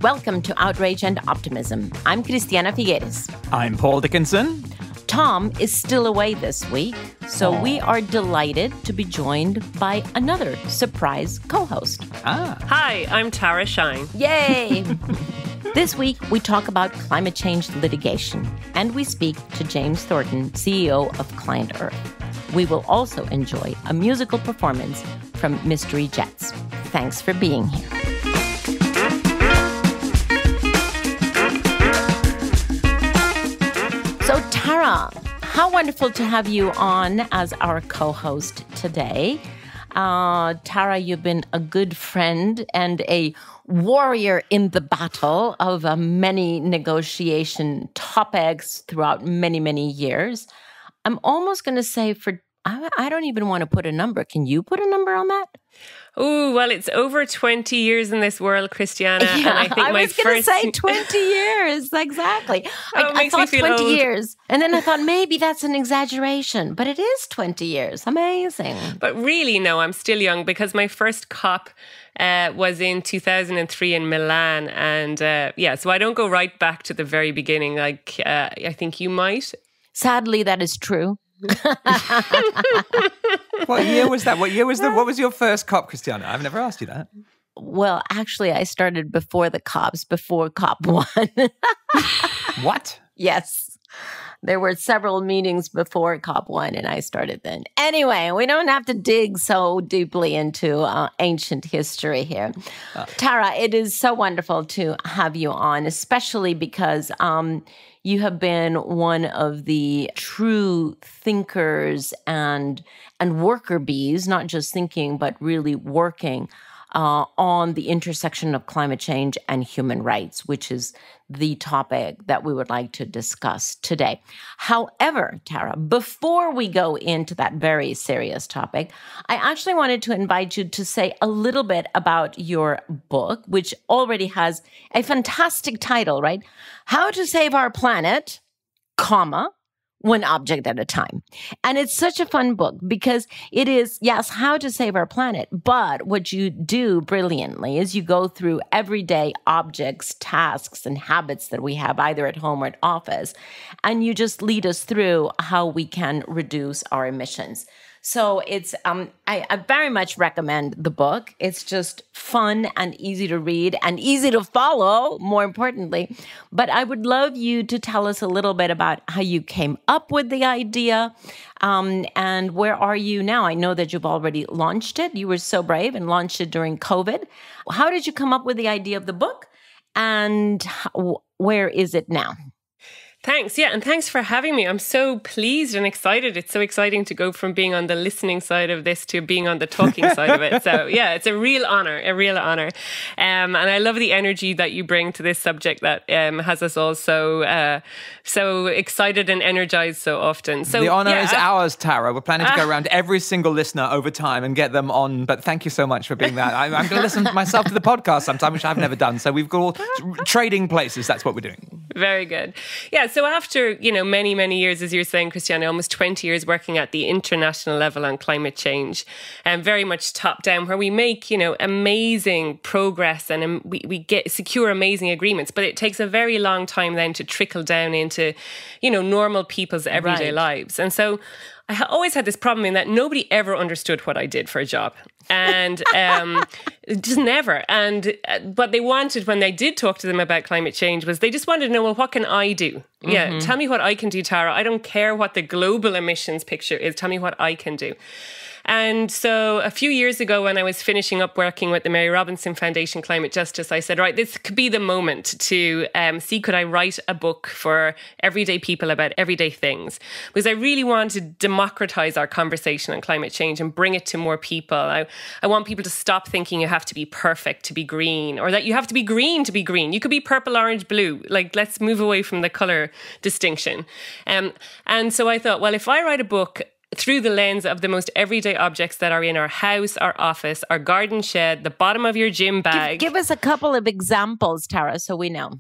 Welcome to Outrage and Optimism. I'm Cristiana Figueres. I'm Paul Dickinson. Tom is still away this week, so we are delighted to be joined by another surprise co-host. Hi, I'm Tara Shine. Yay! This week, we talk about climate change litigation, and we speak to James Thornton, CEO of ClientEarth. We will also enjoy a musical performance from Mystery Jets. Thanks for being here. So, Tara, how wonderful to have you on as our co-host today. Tara, you've been a good friend and a warrior in the battle of many negotiation topics throughout many, many years. I'm almost going to say I don't even want to put a number. Can you put a number on that? Oh, well, it's over 20 years in this world, Christiana. Yeah, and I think I was going to say 20 years. Exactly. I thought 20 old. years. And then I thought maybe that's an exaggeration, but it is 20 years. Amazing. But really, no, I'm still young because my first COP was in 2003 in Milan. And so I don't go right back to the very beginning like I think you might. Sadly, that is true. What year was that? What was your first COP, Christiana? I've never asked you that. Well, actually, I started before the COPs, before COP1. What? Yes. There were several meetings before COP1, and I started then. Anyway, we don't have to dig so deeply into ancient history here. Tara, it is so wonderful to have you on, especially because you have been one of the true thinkers and worker bees, not just thinking, but really working on the intersection of climate change and human rights, which is the topic that we would like to discuss today. However, Tara, before we go into that very serious topic, I actually wanted to invite you to say a little bit about your book, which already has a fantastic title, right? How to Save Our Planet, one object at a time. And it's such a fun book because it is, yes, how to save our planet. But what you do brilliantly is you go through everyday objects, tasks, and habits that we have either at home or at office. And you just lead us through how we can reduce our emissions. So it's, I very much recommend the book. It's just fun and easy to read and easy to follow, more importantly. But I would love you to tell us a little bit about how you came up with the idea and where are you now? I know that you've already launched it. You were so brave and launched it during COVID. How did you come up with the idea of the book and where is it now? Thanks. Yeah. And thanks for having me. I'm so pleased and excited. It's so exciting to go from being on the listening side of this to being on the talking side of it. So yeah, it's a real honor. And I love the energy that you bring to this subject that has us all so excited and energized so often. So the honor is ours, Tara. We're planning to go around every single listener over time and get them on. But thank you so much for being that. I'm going to listen myself to the podcast sometime, which I've never done. So we've got all trading places. That's what we're doing. Very good. Yeah. So after, many, many years, as you're saying, Christiana, almost 20 years working at the international level on climate change, and very much top down, where we make, amazing progress and we secure amazing agreements. But it takes a very long time then to trickle down into, normal people's everyday lives. And so I always had this problem in that nobody ever understood what I did for a job. And just never. And what they wanted when they did talk to them about climate change was they just wanted to know, well, what can I do? Mm-hmm. Yeah, tell me what I can do, Tara. I don't care what the global emissions picture is. Tell me what I can do. And so a few years ago, when I was finishing up working with the Mary Robinson Foundation Climate Justice, I said, right, this could be the moment to see, could I write a book for everyday people about everyday things? Because I really want to democratize our conversation on climate change and bring it to more people. I want people to stop thinking you have to be perfect to be green, or that you have to be green to be green. You could be purple, orange, blue. Like, let's move away from the color distinction. And so I thought, well, if I write a book through the lens of the most everyday objects that are in our house, our office, our garden shed, the bottom of your gym bag. Give us a couple of examples, Tara, so we know.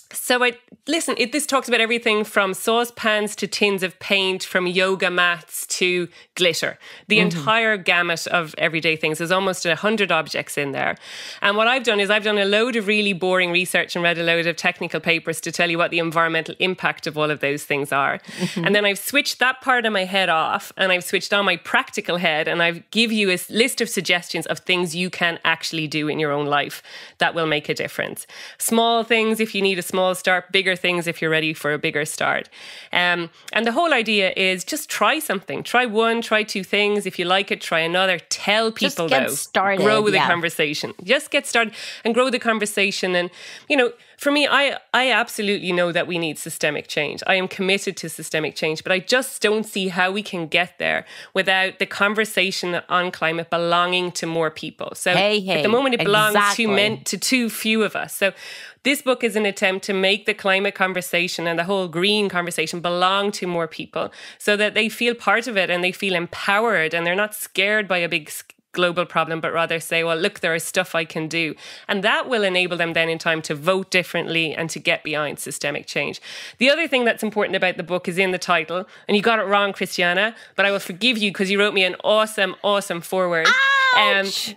So this talks about everything from saucepans to tins of paint, from yoga mats to glitter. The entire gamut of everyday things. There's almost 100 objects in there. And what I've done is I've done a load of really boring research and read a load of technical papers to tell you what the environmental impact of all of those things are. And then I've switched that part of my head off and I've switched on my practical head, and I've give you a list of suggestions of things you can actually do in your own life that will make a difference. Small things if you need a small start, bigger things if you're ready for a bigger start. And the whole idea is just try something. Try one, try two things. If you like it, try another. Tell people, just get started, grow the conversation. Just get started and grow the conversation. And, for me, I absolutely know that we need systemic change. I am committed to systemic change, but I just don't see how we can get there without the conversation on climate belonging to more people. So at the moment, it belongs to too few of us. So this book is an attempt to make the climate conversation and the whole green conversation belong to more people so that they feel part of it and they feel empowered and they're not scared by a big global problem, but rather say, well, look, there is stuff I can do. And that will enable them then in time to vote differently and to get behind systemic change. The other thing that's important about the book is in the title, and you got it wrong, Christiana, but I will forgive you because you wrote me an awesome, awesome foreword. Ouch!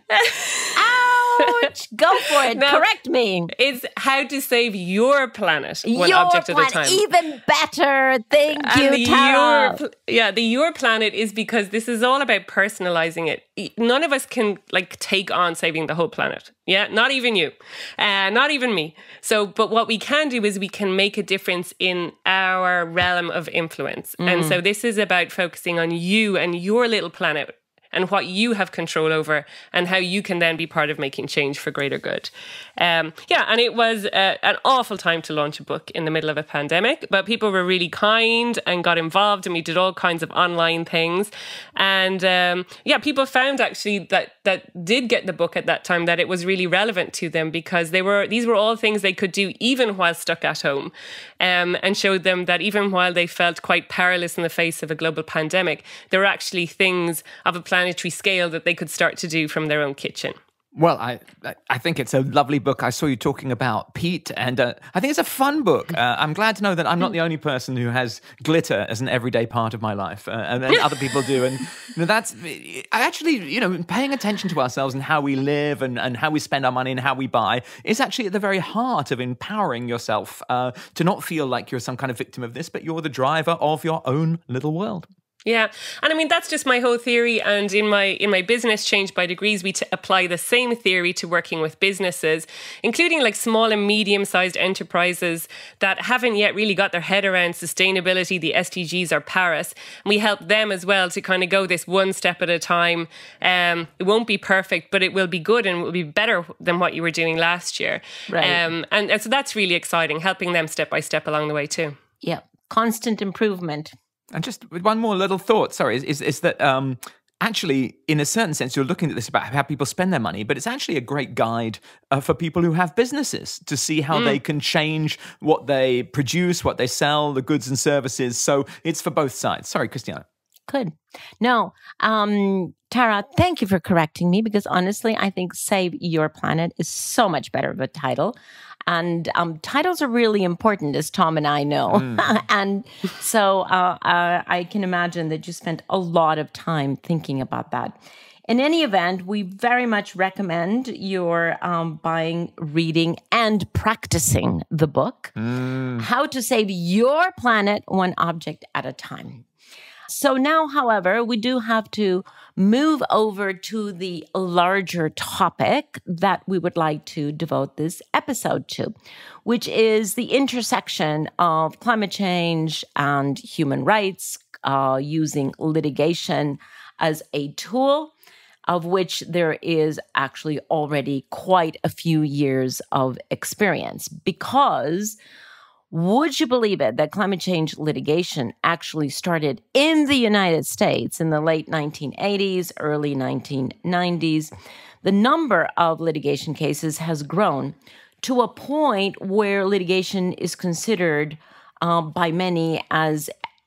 Ouch! Go for it. Now, correct me. It's how to save your planet one object at a time. Even better. Thank you, Tara. The your planet is because this is all about personalizing it. None of us can take on saving the whole planet. Yeah, not even you, not even me. So, but what we can do is we can make a difference in our realm of influence. And so this is about focusing on you and your little planet and what you have control over and how you can then be part of making change for greater good. And it was an awful time to launch a book in the middle of a pandemic, but people were really kind and got involved and we did all kinds of online things. And people found actually that did get the book at that time, that it was really relevant to them because these were all things they could do even while stuck at home, and showed them that even while they felt quite powerless in the face of a global pandemic, there were actually things of a planetary scale that they could start to do from their own kitchen. Well, I think it's a lovely book. I saw you talking about peat, and I think it's a fun book. I'm glad to know that I'm not the only person who has glitter as an everyday part of my life, and then other people do. And that's paying attention to ourselves and how we live and how we spend our money and how we buy is actually at the very heart of empowering yourself to not feel like you're some kind of victim of this, but you're the driver of your own little world. Yeah. And I mean, that's just my whole theory. And in my business Change by Degrees, we apply the same theory to working with businesses, including small and medium-sized enterprises that haven't yet really got their head around sustainability, the SDGs or Paris. And we help them as well to kind of go this one step at a time. It won't be perfect, but it will be good and it will be better than what you were doing last year. Right. And so that's really exciting, helping them step by step along the way too. Yeah. Constant improvement. And just one more little thought, sorry, is that actually, in a certain sense, you're looking at this about how people spend their money, but it's actually a great guide for people who have businesses to see how they can change what they produce, what they sell, the goods and services. So it's for both sides. Sorry, Christiana. Good. No, Tara, thank you for correcting me because honestly, I think Save Your Planet is so much better of a title. And titles are really important, as Tom and I know. And so I can imagine that you spent a lot of time thinking about that. In any event, we very much recommend your buying, reading, and practicing the book, How to Save Your Planet One Object at a Time. So now, however, we do have to move over to the larger topic that we would like to devote this episode to, which is the intersection of climate change and human rights, using litigation as a tool, of which there is actually already quite a few years of experience. Because would you believe it that climate change litigation actually started in the United States in the late 1980s, early 1990s? The number of litigation cases has grown to a point where litigation is considered by many as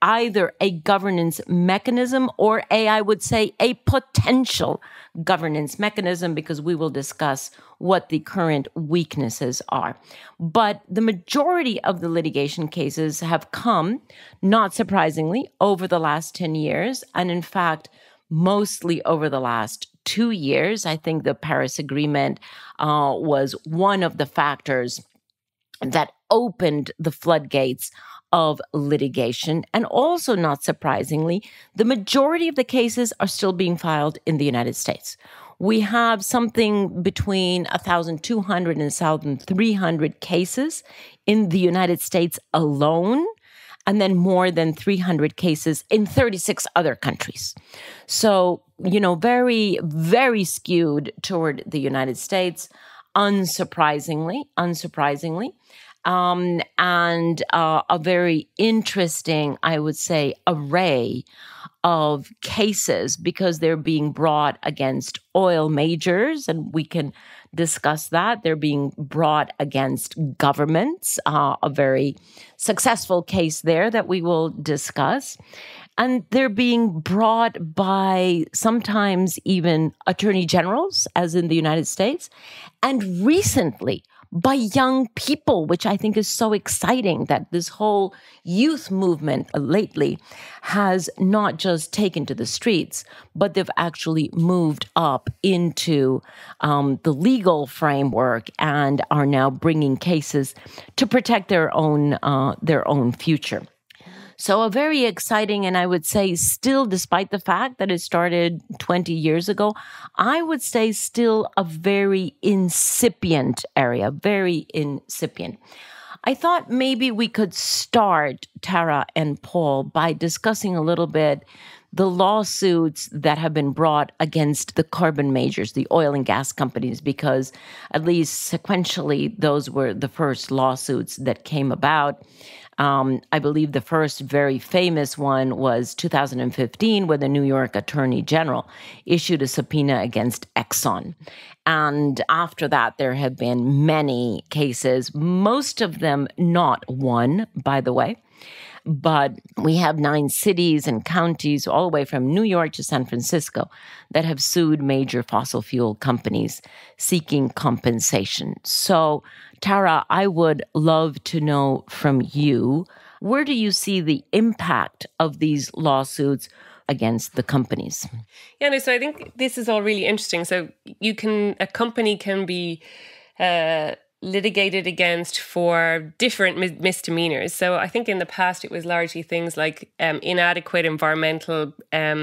either a governance mechanism or I would say, a potential governance mechanism, because we will discuss what the current weaknesses are. But the majority of the litigation cases have come, not surprisingly, over the last 10 years. And in fact, mostly over the last 2 years. I think the Paris Agreement was one of the factors that opened the floodgates of litigation. And also, not surprisingly, the majority of the cases are still being filed in the United States. We have something between 1,200 and 1,300 cases in the United States alone, and then more than 300 cases in 36 other countries. So, very, very skewed toward the United States, unsurprisingly, and a very interesting, I would say, array of cases, because they're being brought against oil majors, and we can discuss that. They're being brought against governments, a very successful case there that we will discuss. And they're being brought by sometimes even attorney generals, as in the United States, and recently by young people, which I think is so exciting, that this whole youth movement lately has not just taken to the streets, but they've actually moved up into the legal framework and are now bringing cases to protect their own future. So a very exciting, and I would say still, despite the fact that it started 20 years ago, I would say still a very incipient area, very incipient. I thought maybe we could start, Tara and Paul, by discussing a little bit the lawsuits that have been brought against the carbon majors, the oil and gas companies, because at least sequentially, those were the first lawsuits that came about. I believe the first very famous one was 2015, where the New York Attorney General issued a subpoena against Exxon. And after that, there have been many cases, most of them not won, by the way. But we have 9 cities and counties, all the way from New York to San Francisco, that have sued major fossil fuel companies seeking compensation. So, Tara, I would love to know from you, where do you see the impact of these lawsuits against the companies? Yeah, no, so I think this is all really interesting. So a company can be litigated against for different misdemeanors. So I think in the past it was largely things like inadequate environmental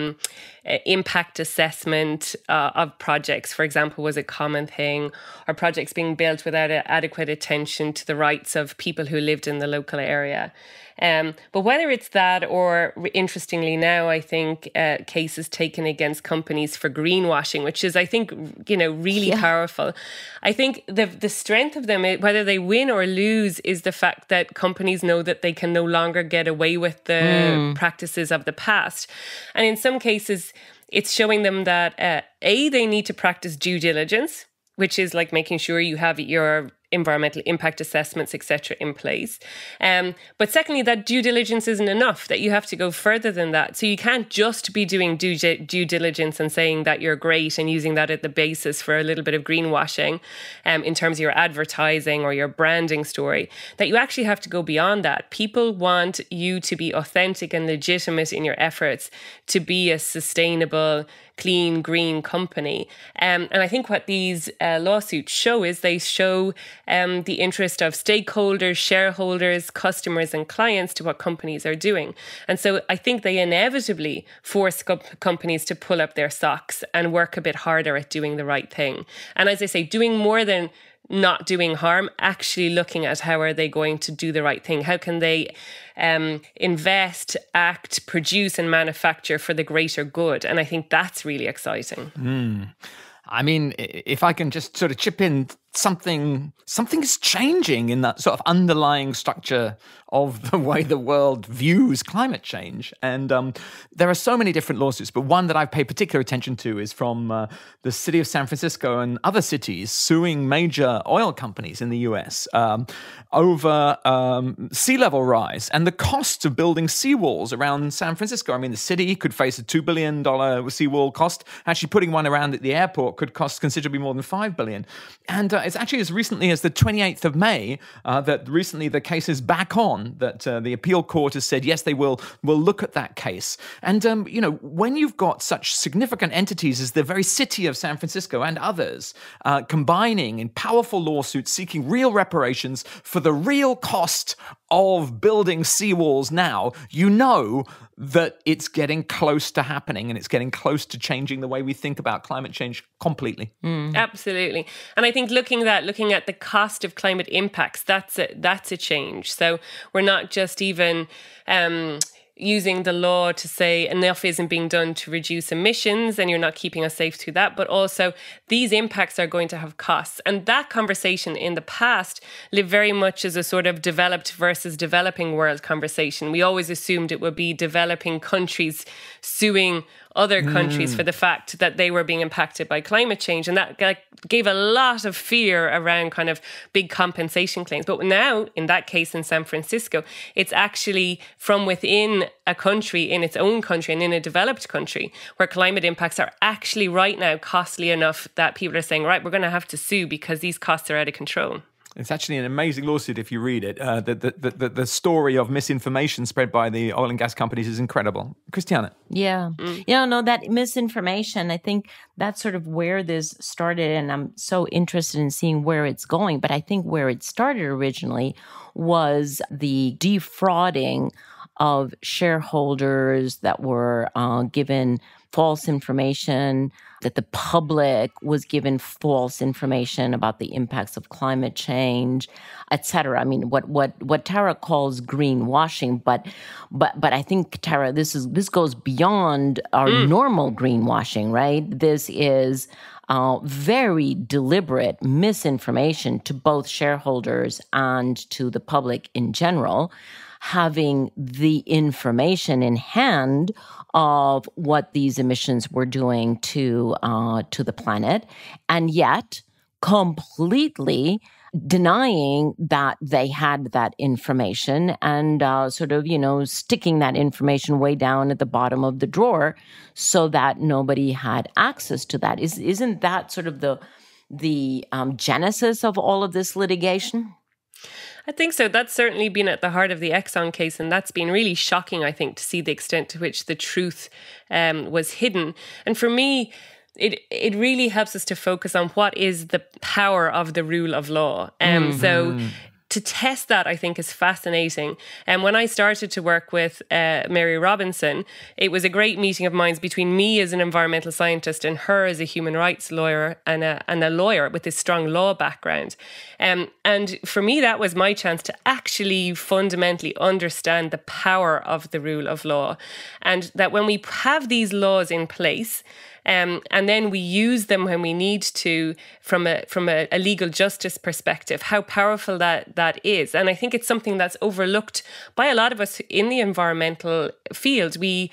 impact assessment of projects, for example, was a common thing, or projects being built without adequate attention to the rights of people who lived in the local area. But whether it's that, or interestingly now, I think cases taken against companies for greenwashing, which is, I think, really powerful. I think the strength of them, whether they win or lose, is the fact that companies know that they can no longer get away with the practices of the past. And in some cases, it's showing them that, they need to practice due diligence, which is like making sure you have your environmental impact assessments, etc., in place. But secondly, that due diligence isn't enough, that you have to go further than that. So you can't just be doing due diligence and saying that you're great and using that as the basis for a little bit of greenwashing in terms of your advertising or your branding story, that you actually have to go beyond that. People want you to be authentic and legitimate in your efforts to be a sustainable, clean, green company. And I think what these lawsuits show is they show the interest of stakeholders, shareholders, customers, and clients to what companies are doing. And so I think they inevitably force companies to pull up their socks and work a bit harder at doing the right thing. And as I say, doing more than not doing harm, actually looking at how are they going to do the right thing? How can they invest, act, produce, and manufacture for the greater good? And I think that's really exciting. I mean, if I can just sort of chip in something is changing in that sort of underlying structure of the way the world views climate change. And there are so many different lawsuits, but one that I've paid particular attention to is from the city of San Francisco and other cities suing major oil companies in the US over sea level rise and the cost of building seawalls around San Francisco. I mean, the city could face a $2 billion seawall cost. Actually, putting one around at the airport could cost considerably more than $5 billion. And it's actually as recently as the 28th of May that recently the case is back on, that the appeal court has said, yes, they will look at that case. And, when you've got such significant entities as the very city of San Francisco and others combining in powerful lawsuits seeking real reparations for the real cost of building seawalls now, you know that it's getting close to happening and it's getting close to changing the way we think about climate change completely. Absolutely. And I think looking at the cost of climate impacts, that's a change. So we're not just even using the law to say enough isn't being done to reduce emissions and you're not keeping us safe through that, but also these impacts are going to have costs. And that conversation in the past lived very much as a sort of developed versus developing world conversation. We always assumed it would be developing countries suing other countries for the fact that they were being impacted by climate change. And that gave a lot of fear around kind of big compensation claims. But now, in that case in San Francisco, it's actually from within a country, in its own country and in a developed country, where climate impacts are actually right now costly enough that people are saying, right, we're going to have to sue because these costs are out of control. It's actually an amazing lawsuit if you read it. The story of misinformation spread by the oil and gas companies is incredible. Christiana? Yeah. That misinformation, I think that's sort of where this started, and I'm so interested in seeing where it's going. But I think where it started originally was the defrauding of shareholders that were given false information, that the public was given false information about the impacts of climate change, et cetera. I mean, what Tara calls greenwashing, but I think, Tara, this goes beyond our normal greenwashing, right? This is very deliberate misinformation to both shareholders and to the public in general, having the information in hand of what these emissions were doing to the planet, and yet completely denying that they had that information and sticking that information way down at the bottom of the drawer so that nobody had access to that. Isn't that sort of the genesis of all of this litigation? I think so. That's certainly been at the heart of the Exxon case, and that's been really shocking, I think, to see the extent to which the truth was hidden. And for me, it really helps us to focus on what is the power of the rule of law. So to test that, I think, is fascinating. And when I started to work with Mary Robinson, it was a great meeting of minds between me as an environmental scientist and her as a human rights lawyer and a lawyer with this strong law background. And for me, that was my chance to actually fundamentally understand the power of the rule of law. And that when we have these laws in place, and then we use them when we need to from a legal justice perspective, how powerful that is. And I think it's something that's overlooked by a lot of us in the environmental field. We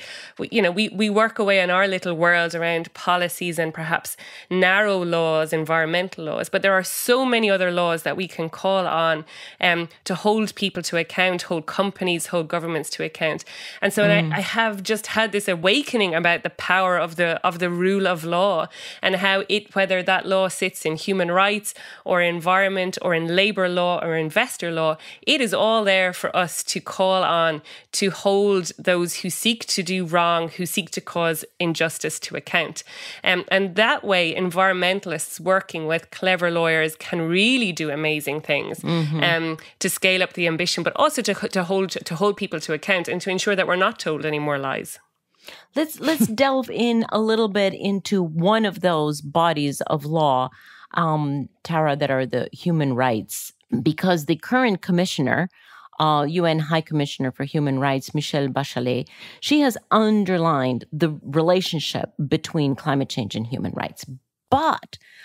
work away in our little world around policies and perhaps narrow laws, environmental laws, but there are so many other laws that we can call on to hold people to account, hold companies, hold governments to account. And so I have just had this awakening about the power of the rule of law and how whether that law sits in human rights or environment or in labor law or investor law, it is all there for us to call on to hold those who seek to do wrong, who seek to cause injustice to account. And that way, environmentalists working with clever lawyers can really do amazing things to scale up the ambition, but also to hold people to account and to ensure that we're not told any more lies. Let's delve in a little bit into one of those bodies of law, Tara, that are the human rights, because the current commissioner, UN High Commissioner for Human Rights, Michelle Bachelet, she has underlined the relationship between climate change and human rights. But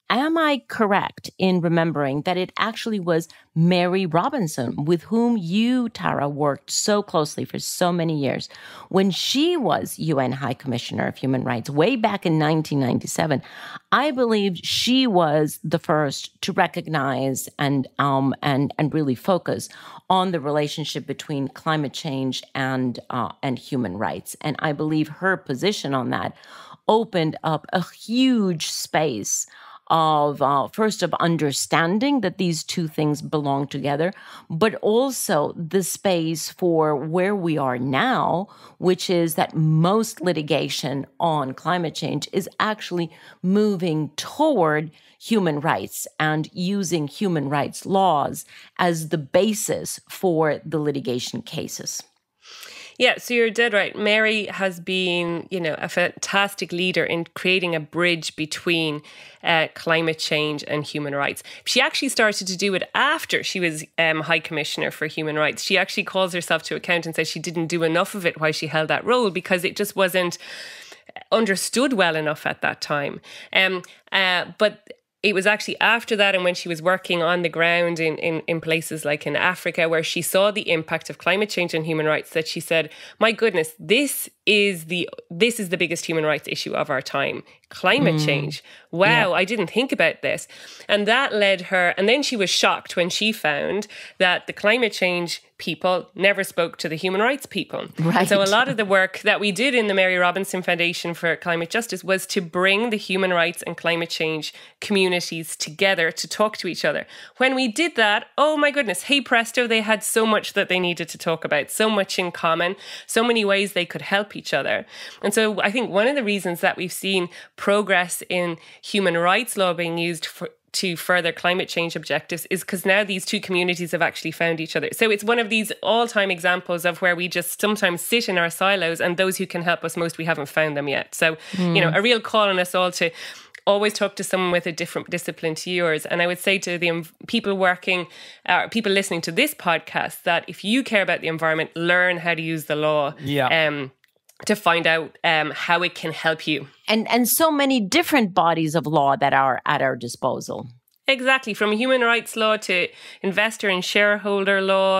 am I correct in remembering that it actually was Mary Robinson, with whom you, Tara, worked so closely for so many years, when she was UN High Commissioner of Human Rights way back in 1997? I believe she was the first to recognize and really focus on the relationship between climate change and human rights. And I believe her position on that opened up a huge space of first of understanding that these two things belong together, but also the space for where we are now, which is that most litigation on climate change is actually moving toward human rights and using human rights laws as the basis for the litigation cases. Yeah, so you're dead right. Mary has been, a fantastic leader in creating a bridge between climate change and human rights. She actually started to do it after she was High Commissioner for Human Rights. She actually calls herself to account and says she didn't do enough of it while she held that role because it just wasn't understood well enough at that time. But it was actually after that, and when she was working on the ground in places like in Africa, where she saw the impact of climate change on human rights, that she said, my goodness, this is the biggest human rights issue of our time. Climate change. Wow, I didn't think about this. And that led her, and then she was shocked when she found that the climate change people never spoke to the human rights people. Right. And so a lot of the work that we did in the Mary Robinson Foundation for Climate Justice was to bring the human rights and climate change communities together to talk to each other. When we did that, oh my goodness, hey presto, they had so much that they needed to talk about, so much in common, so many ways they could help each other. And so I think one of the reasons that we've seen progress in human rights law being used to further climate change objectives is because now these two communities have actually found each other. So it's one of these all-time examples of where we just sometimes sit in our silos, and those who can help us most, we haven't found them yet. So, a real call on us all to always talk to someone with a different discipline to yours. And I would say to the people people listening to this podcast, that if you care about the environment, learn how to use the law. To find out how it can help you. And so many different bodies of law that are at our disposal. Exactly, from human rights law to investor and shareholder law,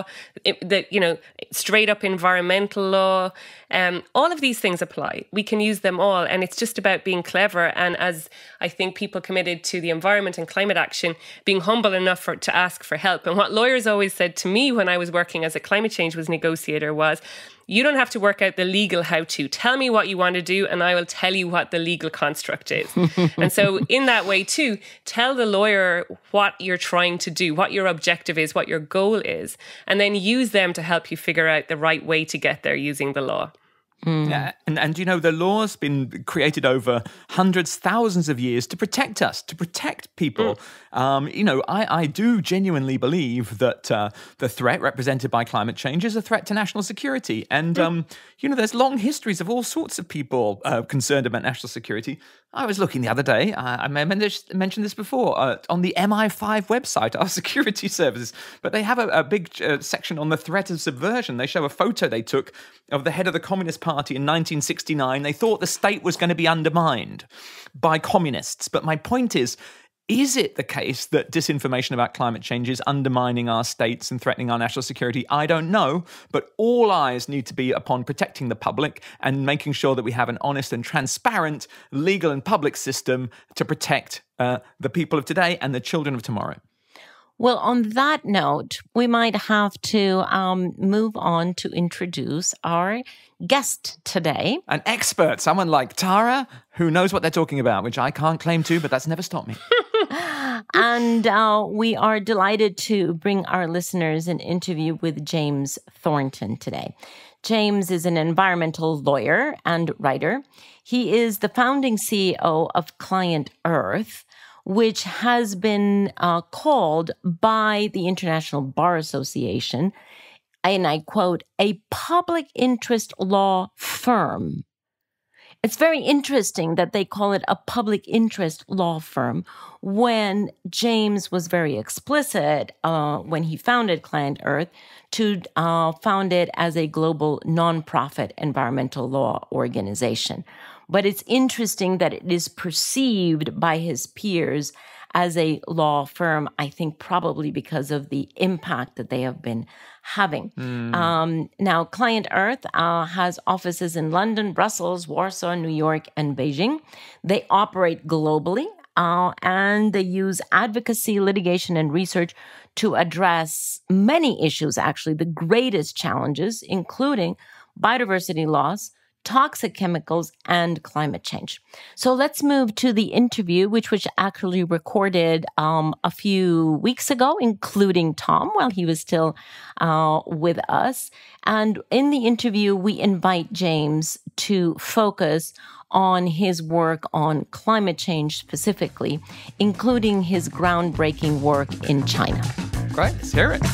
straight up environmental law. All of these things apply. We can use them all, and it's just about being clever. And as I think people committed to the environment and climate action, being humble enough to ask for help. And what lawyers always said to me when I was working as a climate change negotiator was, you don't have to work out the legal how-to. Tell me what you want to do, and I will tell you what the legal construct is. And so in that way, too, tell the lawyer what you're trying to do, what your objective is, what your goal is, and then use them to help you figure out the right way to get there using the law. Yeah, and the law's been created over hundreds, thousands of years to protect us, to protect people. I do genuinely believe that the threat represented by climate change is a threat to national security. And, there's long histories of all sorts of people concerned about national security. I was looking the other day, I mentioned this before, on the MI5 website, our security services, but they have a big section on the threat of subversion. They show a photo they took of the head of the Communist Party in 1969. They thought the state was going to be undermined by communists. But my point is it the case that disinformation about climate change is undermining our states and threatening our national security? I don't know, but all eyes need to be upon protecting the public and making sure that we have an honest and transparent legal and public system to protect the people of today and the children of tomorrow. Well, on that note, we might have to move on to introduce our guest today. An expert, someone like Tara, who knows what they're talking about, which I can't claim to, but that's never stopped me. And we are delighted to bring our listeners an interview with James Thornton today. James is an environmental lawyer and writer. He is the founding CEO of ClientEarth, which has been called by the International Bar Association, and I quote, a public interest law firm. It's very interesting that they call it a public interest law firm when James was very explicit when he founded ClientEarth to found it as a global nonprofit environmental law organization. But it's interesting that it is perceived by his peers as a law firm, I think probably because of the impact that they have been having. Now, ClientEarth has offices in London, Brussels, Warsaw, New York, and Beijing. They operate globally, and they use advocacy, litigation, and research to address many issues, actually, the greatest challenges, including biodiversity loss, toxic chemicals, and climate change. So let's move to the interview, which was actually recorded a few weeks ago, including Tom, while he was still with us. And in the interview, we invite James to focus on his work on climate change specifically, including his groundbreaking work in China. Great, let's hear it.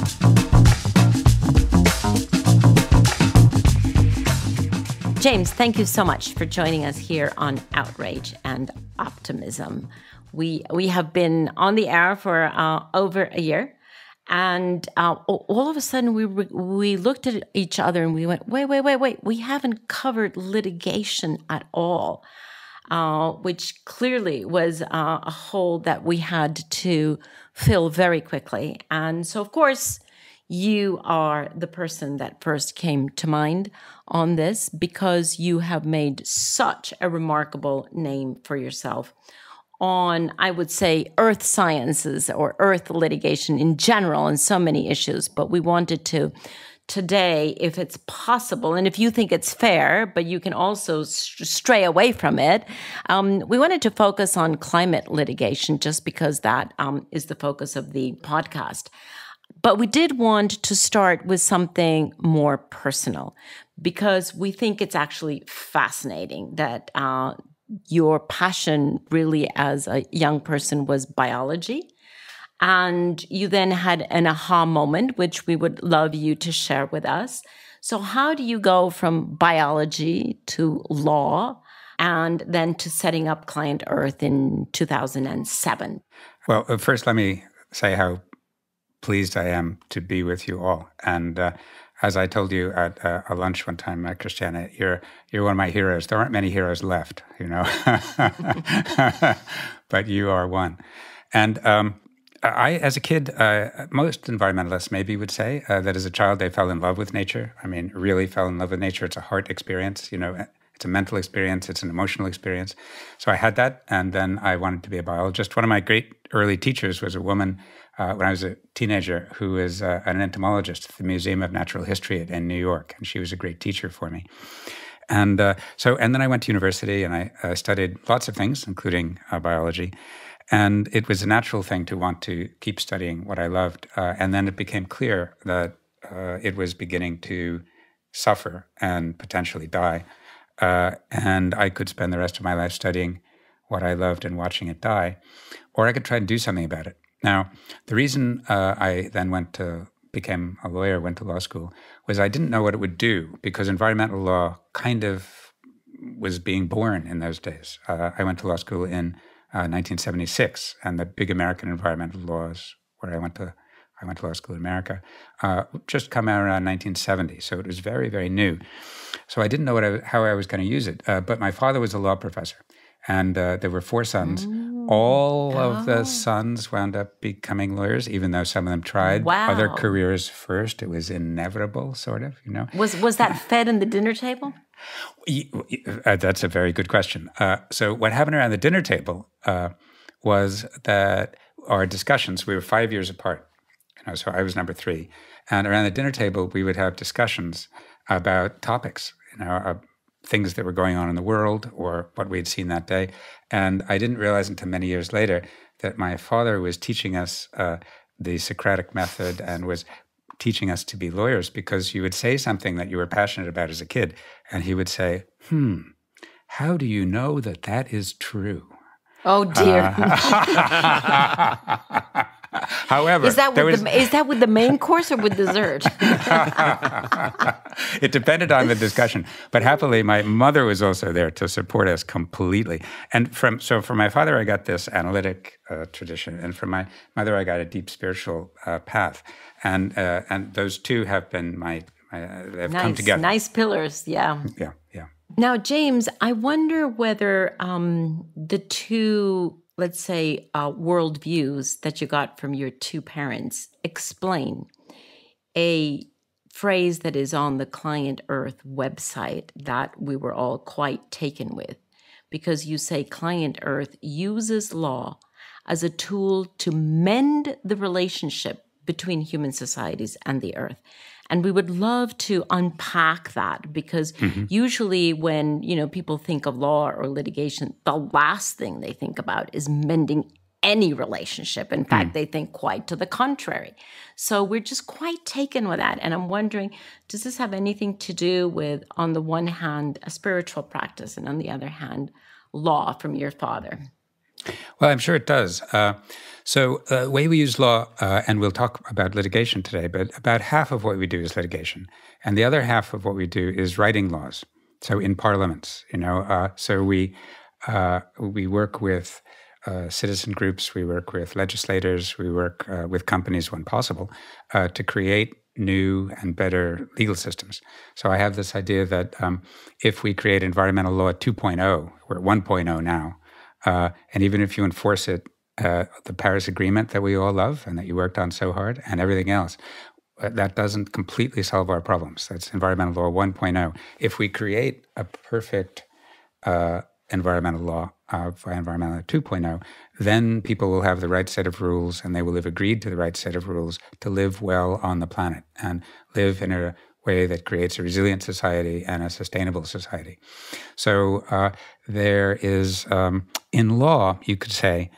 James, thank you so much for joining us here on Outrage and Optimism. We have been on the air for over a year, and all of a sudden we looked at each other and we went, wait, we haven't covered litigation at all, which clearly was a hole that we had to fill very quickly. And so, of course, you are the person that first came to mind on this because you have made such a remarkable name for yourself on, I would say, earth sciences or earth litigation in general and so many issues. But we wanted to today, if it's possible, and if you think it's fair, but you can also stray away from it, we wanted to focus on climate litigation just because that is the focus of the podcast. But we did want to start with something more personal because we think it's actually fascinating that your passion really as a young person was biology. And you then had an aha moment, which we would love you to share with us. So how do you go from biology to law and then to setting up ClientEarth in 2007? Well, first, let me say how pleased I am to be with you all. And as I told you at a lunch one time, Christiana, you're one of my heroes. There aren't many heroes left, you know, but you are one. And I, as a kid, most environmentalists maybe would say that as a child they fell in love with nature. I mean, really fell in love with nature. It's a heart experience, you know. It's a mental experience. It's an emotional experience. So I had that, and then I wanted to be a biologist. One of my great early teachers was a woman when I was a teenager who was an entomologist at the Museum of Natural History in New York, and she was a great teacher for me. And then I went to university, and I studied lots of things, including biology. And it was a natural thing to want to keep studying what I loved. And then it became clear that it was beginning to suffer and potentially die. And I could spend the rest of my life studying what I loved and watching it die, or I could try and do something about it. Now, the reason I then became a lawyer, went to law school, was I didn't know what it would do because environmental law kind of was being born in those days. I went to law school in 1976, and the big American environmental laws where I went to law school in America, just come out around 1970. So it was very, very new. So I didn't know how I was going to use it. But my father was a law professor, and there were 4 sons. All of the sons wound up becoming lawyers, even though some of them tried other careers first. It was inevitable, sort of, you know. Was that fed in the dinner table? That's a very good question. So what happened around the dinner table was that our discussions, we were 5 years apart. You know, so I was number 3. And around the dinner table, we would have discussions about topics, you know, things that were going on in the world or what we had seen that day. And I didn't realize until many years later that my father was teaching us the Socratic method and was teaching us to be lawyers, because you would say something that you were passionate about as a kid, and he would say, how do you know that that is true? Oh, dear. However, is that with the main course or with dessert? It depended on the discussion. But happily, my mother was also there to support us completely. And from my father, I got this analytic tradition, and from my mother, I got a deep spiritual path. And those two have been they've come together. Nice pillars, yeah. Yeah. Now, James, I wonder whether the two let's say, worldviews that you got from your two parents, explain a phrase that is on the ClientEarth website that we were all quite taken with, because you say ClientEarth uses law as a tool to mend the relationship between human societies and the earth. And we would love to unpack that, because usually when, people think of law or litigation, the last thing they think about is mending any relationship. In fact, they think quite to the contrary. So we're just quite taken with that. And I'm wondering, does this have anything to do with, on the one hand, a spiritual practice, and on the other hand, law from your father? Well, I'm sure it does. So the way we use law, and we'll talk about litigation today, but about half of what we do is litigation. And the other half of what we do is writing laws. So in parliaments, so we work with citizen groups, we work with legislators, we work with companies when possible to create new and better legal systems. So I have this idea that if we create environmental law 2.0, we're at 1.0 now, and even if you enforce it, the Paris Agreement that we all love and that you worked on so hard and everything else, that doesn't completely solve our problems. That's environmental law 1.0. If we create a perfect environmental law for environmental 2.0, then people will have the right set of rules, and they will have agreed to the right set of rules to live well on the planet and live in a way that creates a resilient society and a sustainable society. So there is, in law, you could say,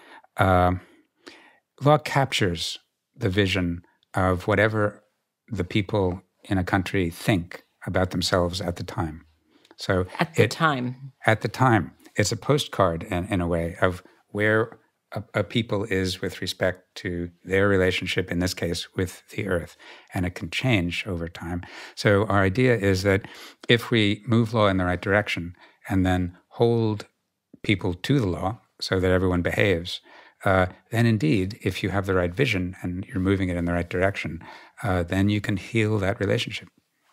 law captures the vision of whatever the people in a country think about themselves at the time. So At the time, it's a postcard in a way of where a people is with respect to their relationship, in this case, with the earth. And it can change over time. So our idea is that if we move law in the right direction and then hold people to the law so that everyone behaves, then indeed, if you have the right vision and you're moving it in the right direction, then you can heal that relationship.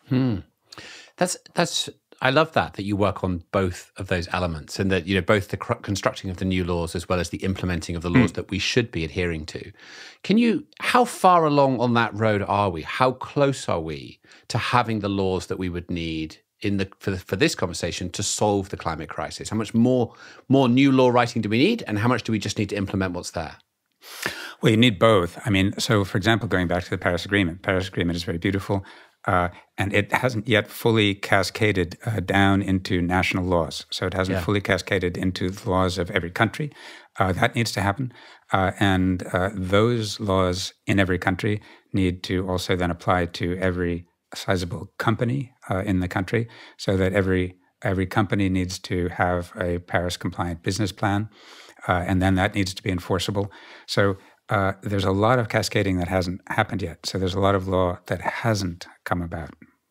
I love that you work on both of those elements, and that both the constructing of the new laws as well as the implementing of the laws that we should be adhering to. How far along on that road are we? How close are we to having the laws that we would need for this conversation to solve the climate crisis? How much more new law writing do we need, and how much do we just need to implement what's there? Well, you need both. I mean, so for example, going back to the Paris Agreement is very beautiful. And it hasn't yet fully cascaded down into national laws. So it hasn't fully cascaded into the laws of every country. That needs to happen. And those laws in every country need to also then apply to every sizable company in the country, so that every company needs to have a Paris-compliant business plan. And then that needs to be enforceable. So there's a lot of cascading that hasn't happened yet. So there's a lot of law that hasn't come about.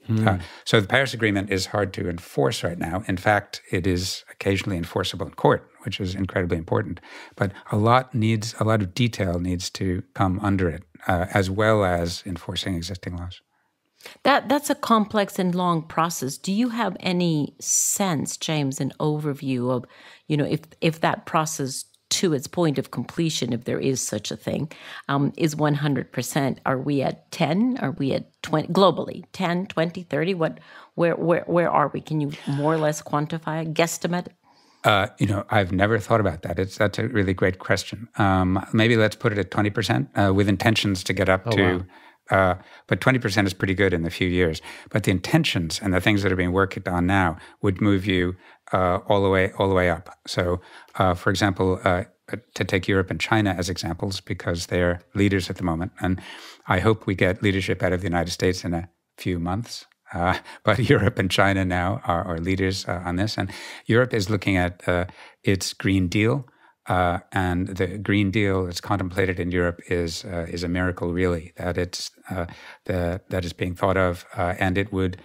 So the Paris Agreement is hard to enforce right now. In fact, it is occasionally enforceable in court, which is incredibly important. But a lot of detail needs to come under it, as well as enforcing existing laws. That's a complex and long process. Do you have any sense, James, an overview of, if that process to its point of completion, if there is such a thing, is 100%? Are we at 10? Are we at 20 globally? 10, 20, 30? Where are we? Can you more or less quantify, guesstimate? I've never thought about that. That's a really great question. Maybe let's put it at 20%, with intentions to get up to. Wow. But 20% is pretty good in a few years. But the intentions and the things that are being worked on now would move you all the way up. So, for example, to take Europe and China as examples, because they're leaders at the moment, and I hope we get leadership out of the United States in a few months. But Europe and China now are leaders on this, and Europe is looking at its Green Deal. And the Green Deal that's contemplated in Europe is a miracle, really. That that is being thought of, and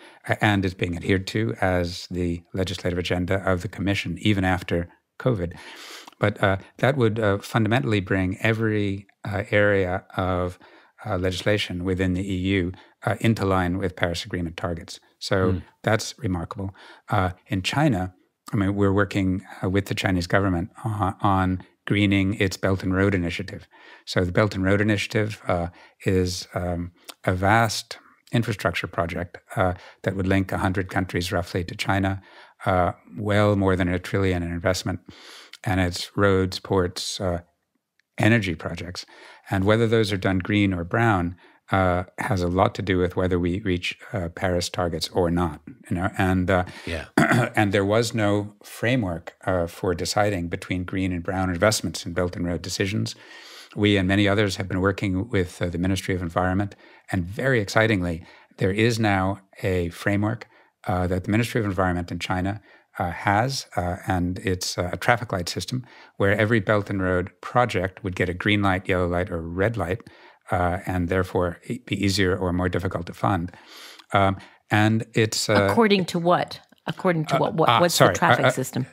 is being adhered to as the legislative agenda of the Commission, even after COVID. But that would fundamentally bring every area of legislation within the EU into line with Paris Agreement targets. So that's remarkable. In China, I mean, we're working with the Chinese government on greening its Belt and Road Initiative. So the Belt and Road Initiative is a vast infrastructure project that would link 100 countries roughly to China, well more than $1 trillion in investment. And it's roads, ports, energy projects. And whether those are done green or brown has a lot to do with whether we reach Paris targets or not. And and there was no framework for deciding between green and brown investments in Belt and Road decisions. We and many others have been working with the Ministry of Environment, and very excitingly, there is now a framework that the Ministry of Environment in China has, and it's a traffic light system where every Belt and Road project would get a green light, yellow light, or red light, and therefore be easier or more difficult to fund. And it's according to what? According to what? What's the traffic system?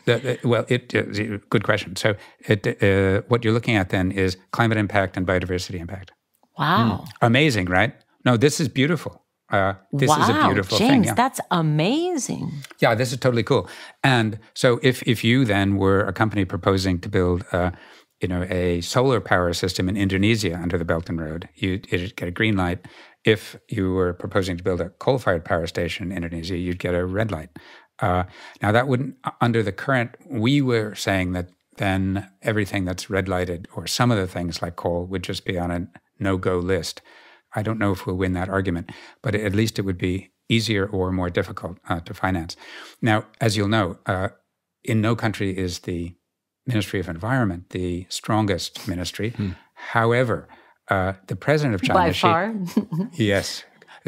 Good question. So what you're looking at then is climate impact and biodiversity impact. Wow. Amazing, right? No, this is beautiful. This is a beautiful James, thing. Yeah. That's amazing. Yeah, this is totally cool. And so if you then were a company proposing to build a solar power system in Indonesia under the Belt and Road, you'd get a green light. If you were proposing to build a coal-fired power station in Indonesia, you'd get a red light. Now that wouldn't, under the current, we were saying that then everything that's red lighted or some of the things like coal would just be on a no-go list. I don't know if we'll win that argument, but at least it would be easier or more difficult to finance. Now, as you'll know, in no country is the Ministry of Environment the strongest ministry. However, the president of China... By far? Yes.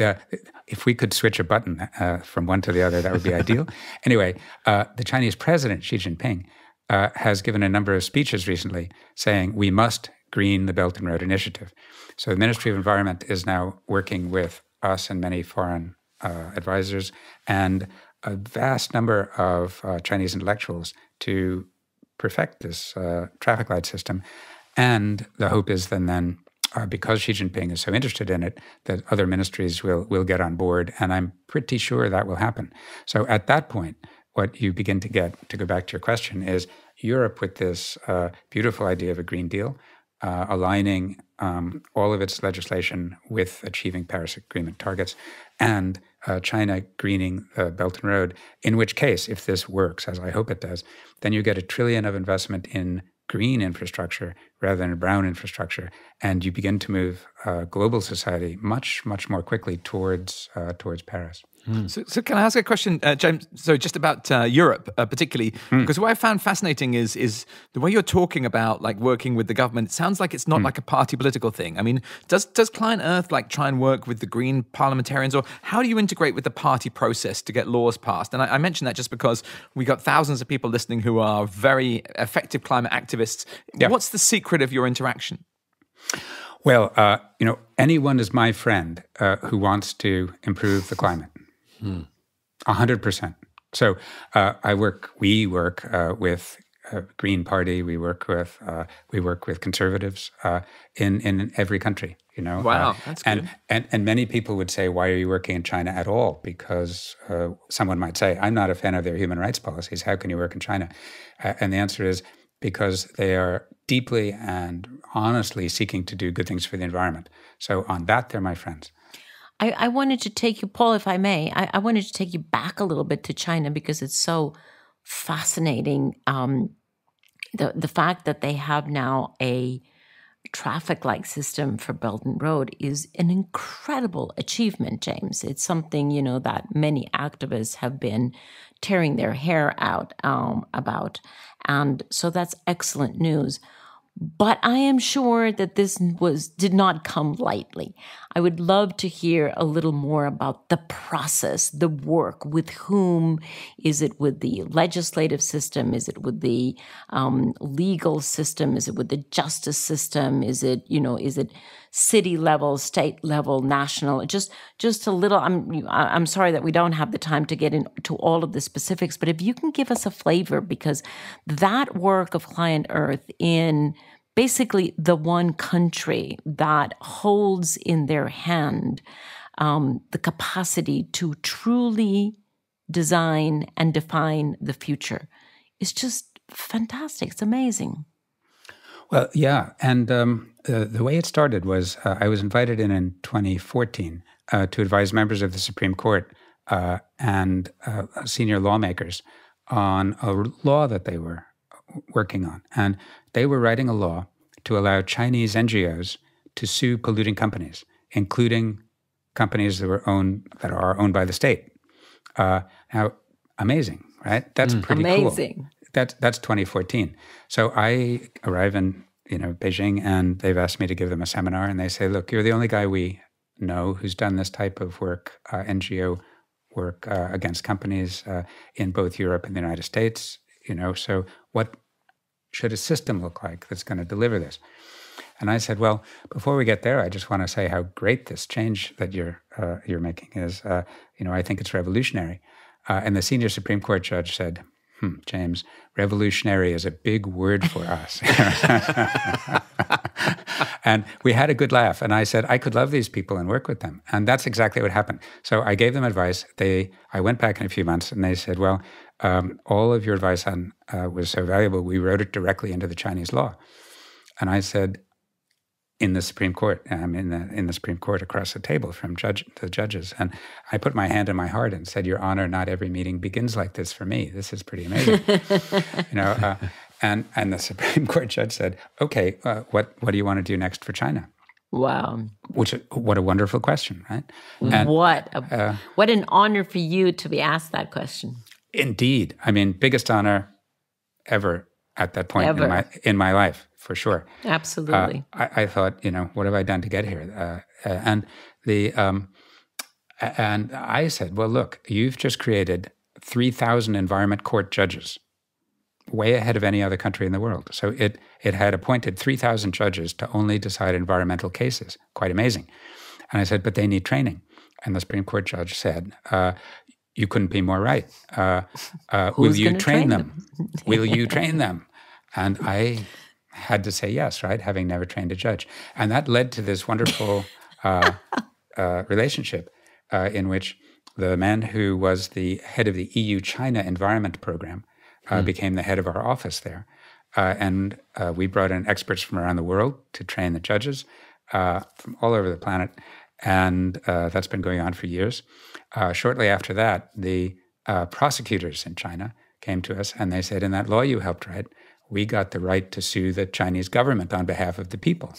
If we could switch a button from one to the other, that would be ideal. Anyway, the Chinese president, Xi Jinping, has given a number of speeches recently saying we must green the Belt and Road Initiative. So the Ministry of Environment is now working with us and many foreign advisors and a vast number of Chinese intellectuals to perfect this traffic light system. And the hope is then because Xi Jinping is so interested in it, that other ministries will get on board. And I'm pretty sure that will happen. So at that point, what you begin to get, to go back to your question, is Europe with this beautiful idea of a Green Deal, aligning all of its legislation with achieving Paris Agreement targets, and China greening the Belt and Road, in which case, if this works, as I hope it does, then you get $1 trillion of investment in green infrastructure rather than brown infrastructure, and you begin to move global society much, much more quickly towards Paris. So can I ask a question, James? So just about Europe particularly, because what I found fascinating is the way you're talking about like working with the government. It sounds like it's not like a party political thing. I mean, does ClientEarth like try and work with the Green parliamentarians, or how do you integrate with the party process to get laws passed? And I mention that just because we got thousands of people listening who are very effective climate activists. Yeah. What's the secret of your interaction? Well, anyone is my friend who wants to improve the climate. 100%. So we work with Green Party. We work with conservatives in every country. Wow, that's good. And many people would say, "Why are you working in China at all?" Because someone might say, "I'm not a fan of their human rights policies. How can you work in China?" And the answer is because they are deeply and honestly seeking to do good things for the environment. So on that, they're my friends. I wanted to take you, Paul, if I may, I wanted to take you back a little bit to China because it's so fascinating. The fact that they have now a traffic light system for Belt and Road is an incredible achievement, James. It's something, that many activists have been tearing their hair out about. And so that's excellent news. But I am sure that this did not come lightly. I would love to hear a little more about the process, the work, with whom. Is it with the legislative system? Is it with the legal system? Is it with the justice system? Is it city level, state level, national? Just a little. I'm sorry that we don't have the time to get into all of the specifics, but if you can give us a flavor, because that work of ClientEarth in basically the one country that holds in their hand the capacity to truly design and define the future is just fantastic. It's amazing. Well, yeah. And the way it started was I was invited in 2014 to advise members of the Supreme Court and senior lawmakers on a law that they were working on. And they were writing a law to allow Chinese NGOs to sue polluting companies, including companies that are owned by the state. Now, amazing, right? That's pretty amazing. Cool. That's 2014. So I arrive in Beijing, and they've asked me to give them a seminar, and they say, "Look, you're the only guy we know who's done this type of work, NGO work against companies in both Europe and the United States. So what should a system look like that's going to deliver this?" And I said, "Well, before we get there, I just want to say how great this change that you're making is. I think it's revolutionary." And the senior Supreme Court judge said, "James, revolutionary is a big word for us." And we had a good laugh. And I said, I could love these people and work with them. And that's exactly what happened. So I gave them advice. I went back in a few months, and they said, "Well, all of your advice was so valuable, we wrote it directly into the Chinese law." And I said, in the Supreme Court, I'm in the Supreme Court across the table from the judges, and I put my hand in my heart and said, "Your Honor, not every meeting begins like this for me. This is pretty amazing." And the Supreme Court judge said, "Okay, what do you want to do next for China?" Wow! What a wonderful question, right? And, what an honor for you to be asked that question. Indeed, I mean, biggest honor ever at that point in my life. For sure. Absolutely. I thought, what have I done to get here? And I said, well, look, you've just created 3,000 environment court judges, way ahead of any other country in the world. So it had appointed 3,000 judges to only decide environmental cases. Quite amazing. And I said, but they need training. And the Supreme Court judge said, you couldn't be more right. Will you train them? Will you train them? And I had to say yes, right? Having never trained a judge. And that led to this wonderful relationship in which the man who was the head of the EU-China Environment Program became the head of our office there. And we brought in experts from around the world to train the judges from all over the planet. And that's been going on for years. Shortly after that, the prosecutors in China came to us and they said, in that law you helped write, we got the right to sue the Chinese government on behalf of the people.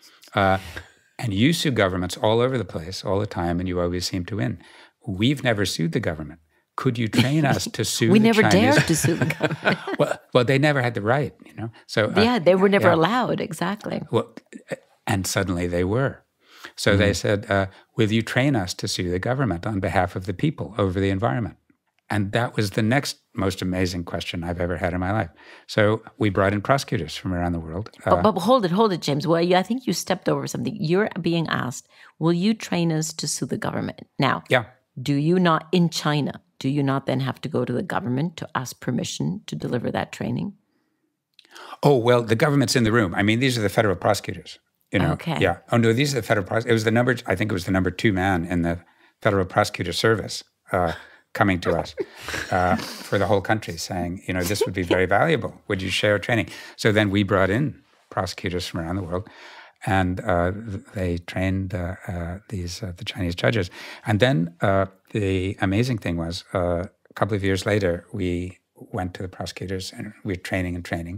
And you sue governments all over the place, all the time, and you always seem to win. We've never sued the government. Could you train us to sue the Chinese? We never dared to sue the government. well, they never had the right, So they were never allowed, exactly. Well, and suddenly they were. So they said, will you train us to sue the government on behalf of the people over the environment? And that was the next most amazing question I've ever had in my life. So we brought in prosecutors from around the world. But hold it, James. Well, I think you stepped over something. You're being asked, will you train us to sue the government? Now, do you not, in China, do you not then have to go to the government to ask permission to deliver that training? Oh, well, the government's in the room. I mean, these are the federal prosecutors. Okay. Yeah. Oh, no, these are the federal prosecutors. I think it was the number 2 man in the Federal Prosecutor Service coming to us for the whole country saying, this would be very valuable. Would you share training? So then we brought in prosecutors from around the world, and they trained the Chinese judges. And then the amazing thing was a couple of years later, we went to the prosecutors and we were training,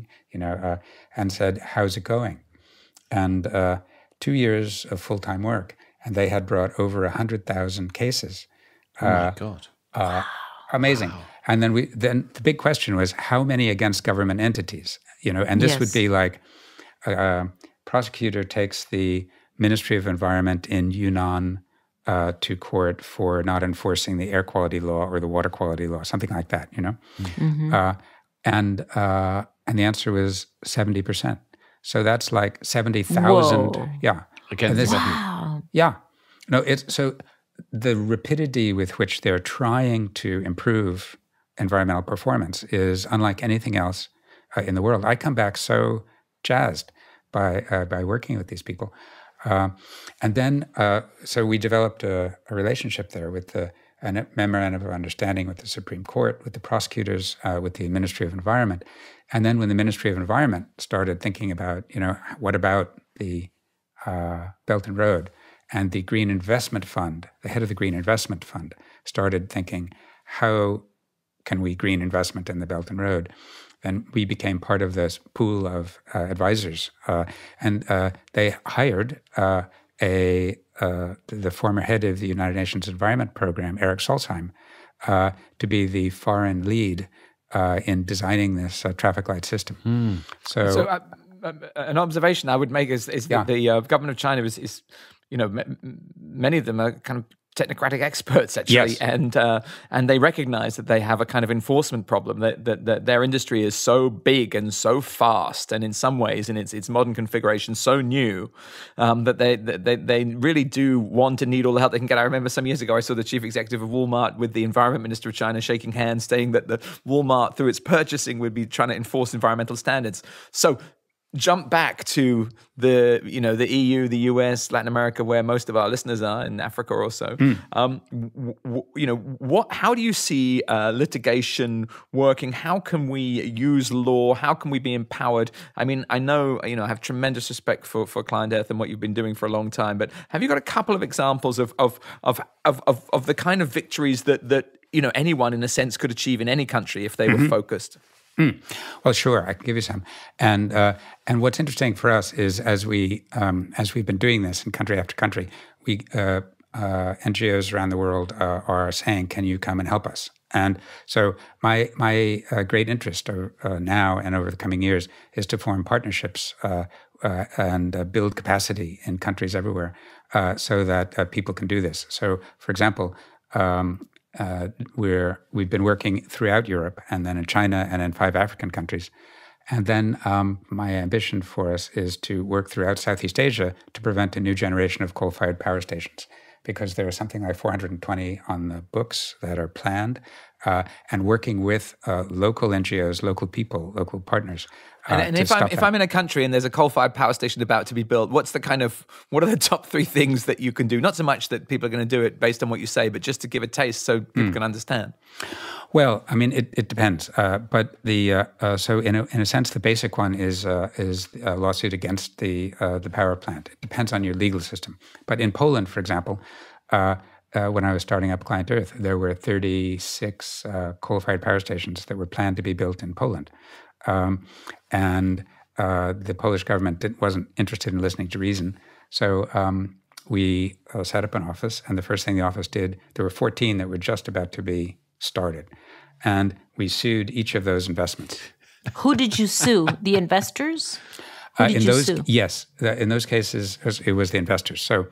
and said, how's it going? And 2 years of full-time work, and they had brought over 100,000 cases. Oh my God. Amazing. Wow. And then the big question was, how many against government entities? And this would be like a prosecutor takes the Ministry of Environment in Yunnan to court for not enforcing the air quality law or the water quality law, something like that, Mm-hmm. And the answer was 70%. So that's like 70,000. Yeah. Against wow. Yeah. No, so the rapidity with which they're trying to improve environmental performance is unlike anything else in the world. I come back so jazzed by working with these people. And then, so we developed a relationship there with the a memorandum of understanding with the Supreme Court, with the prosecutors, with the Ministry of Environment. And then when the Ministry of Environment started thinking about, what about the Belt and Road, and the Green Investment Fund, the head of the Green Investment Fund, started thinking, how can we green investment in the Belt and Road? Then we became part of this pool of advisors, and they hired the former head of the United Nations Environment Program, Eric Solsheim, to be the foreign lead in designing this traffic light system. So an observation I would make is that the government of China is many of them are kind of technocratic experts, actually, yes. and they recognize that they have a kind of enforcement problem, that their industry is so big and so fast, and in some ways, in its modern configuration, so new, that they really do want and need all the help they can get. I remember some years ago, I saw the chief executive of Walmart with the environment minister of China shaking hands, saying that the Walmart, through its purchasing, would be trying to enforce environmental standards. So jump back to the EU, the US, Latin America, where most of our listeners are, in Africa also. How do you see litigation working? How can we use law? How can we be empowered? I mean, I know, I have tremendous respect for ClientEarth and what you've been doing for a long time, but have you got a couple of examples of the kind of victories that anyone in a sense could achieve in any country if they were focused? Well, sure, I can give you some. And what's interesting for us is as we've been doing this in country after country, we NGOs around the world are saying, "Can you come and help us?" And so my great interest now and over the coming years is to form partnerships and build capacity in countries everywhere so that people can do this. So, for example. We've been working throughout Europe and then in China and in 5 African countries. And then my ambition for us is to work throughout Southeast Asia to prevent a new generation of coal-fired power stations, because there are something like 420 on the books that are planned, and working with local NGOs, local people, local partners. And if I'm in a country and there's a coal-fired power station about to be built, what are the top 3 things that you can do? Not so much that people are going to do it based on what you say, but just to give a taste so people can understand. Well, I mean, it depends. But so in a sense, the basic one is a lawsuit against the power plant. It depends on your legal system. But in Poland, for example, when I was starting up ClientEarth, there were 36 coal-fired power stations that were planned to be built in Poland. And the Polish government wasn't interested in listening to reason. So we set up an office, and the first thing the office did, there were 14 that were just about to be started. And we sued each of those investments. Who did you sue? The investors? Who did you sue? Yes. In those cases, it was the investors. So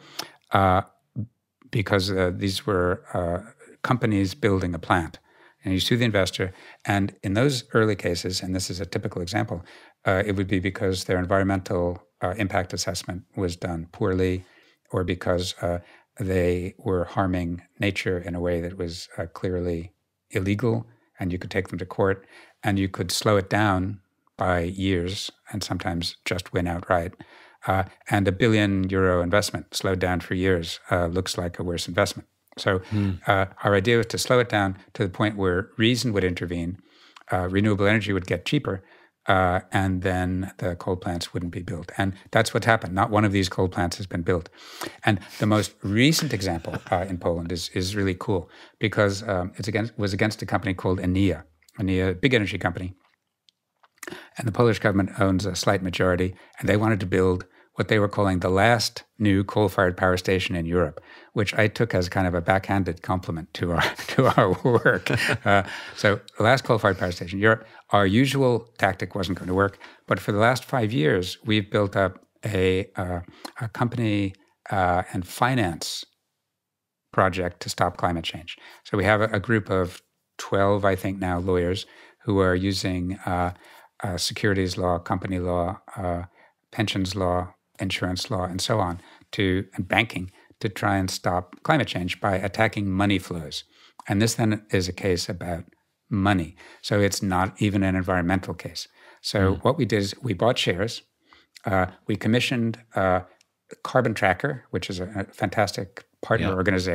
because these were companies building a plant. And you sue the investor. And in those early cases, and this is a typical example, it would be because their environmental impact assessment was done poorly, or because they were harming nature in a way that was clearly illegal, and you could take them to court, and you could slow it down by years and sometimes just win outright. And €1 billion investment slowed down for years looks like a worse investment. So our idea was to slow it down to the point where reason would intervene, renewable energy would get cheaper, and then the coal plants wouldn't be built. And that's what's happened. Not one of these coal plants has been built. And the most recent example in Poland is really cool, because it was against a company called Enea, a big energy company. And the Polish government owns a slight majority, and they wanted to build what they were calling the last new coal-fired power station in Europe, which I took as kind of a backhanded compliment to our work. So the last coal-fired power station in Europe, our usual tactic wasn't going to work. But for the last 5 years, we've built up a company and finance project to stop climate change. So we have a group of 12, I think now, lawyers who are using securities law, company law, pensions law, insurance law, and so on, and banking, to try and stop climate change by attacking money flows. And this then is a case about money. So it's not even an environmental case. So what we did is we bought shares. We commissioned Carbon Tracker, which is a fantastic partner organization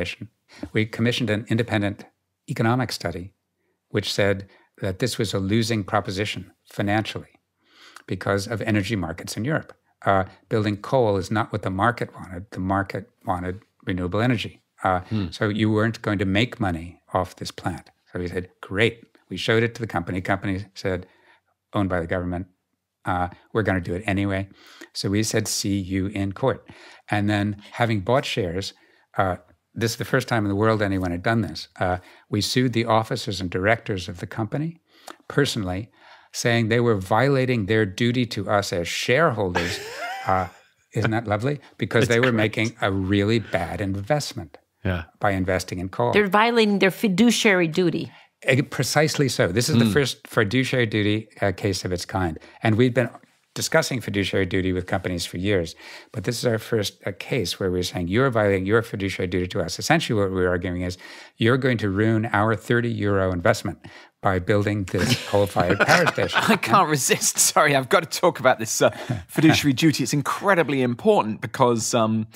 We commissioned an independent economic study which said that this was a losing proposition financially because of energy markets in Europe. Building coal is not what the market wanted. The market wanted renewable energy. So you weren't going to make money off this plant. So we said, great. We showed it to the company. Company said, owned by the government, we're going to do it anyway. So we said, see you in court. And then having bought shares, this is the first time in the world anyone had done this. We sued the officers and directors of the company personally, saying they were violating their duty to us as shareholders. Isn't that lovely? Because they were making a really bad investment by investing in coal. They're violating their fiduciary duty. Precisely so. This is the first fiduciary duty case of its kind. And we've been discussing fiduciary duty with companies for years. But this is our first case where we're saying, you're violating your fiduciary duty to us. Essentially what we're arguing is, you're going to ruin our €30 investment by building this coal-fired power station. I can't resist. Sorry, I've got to talk about this fiduciary duty. It's incredibly important because,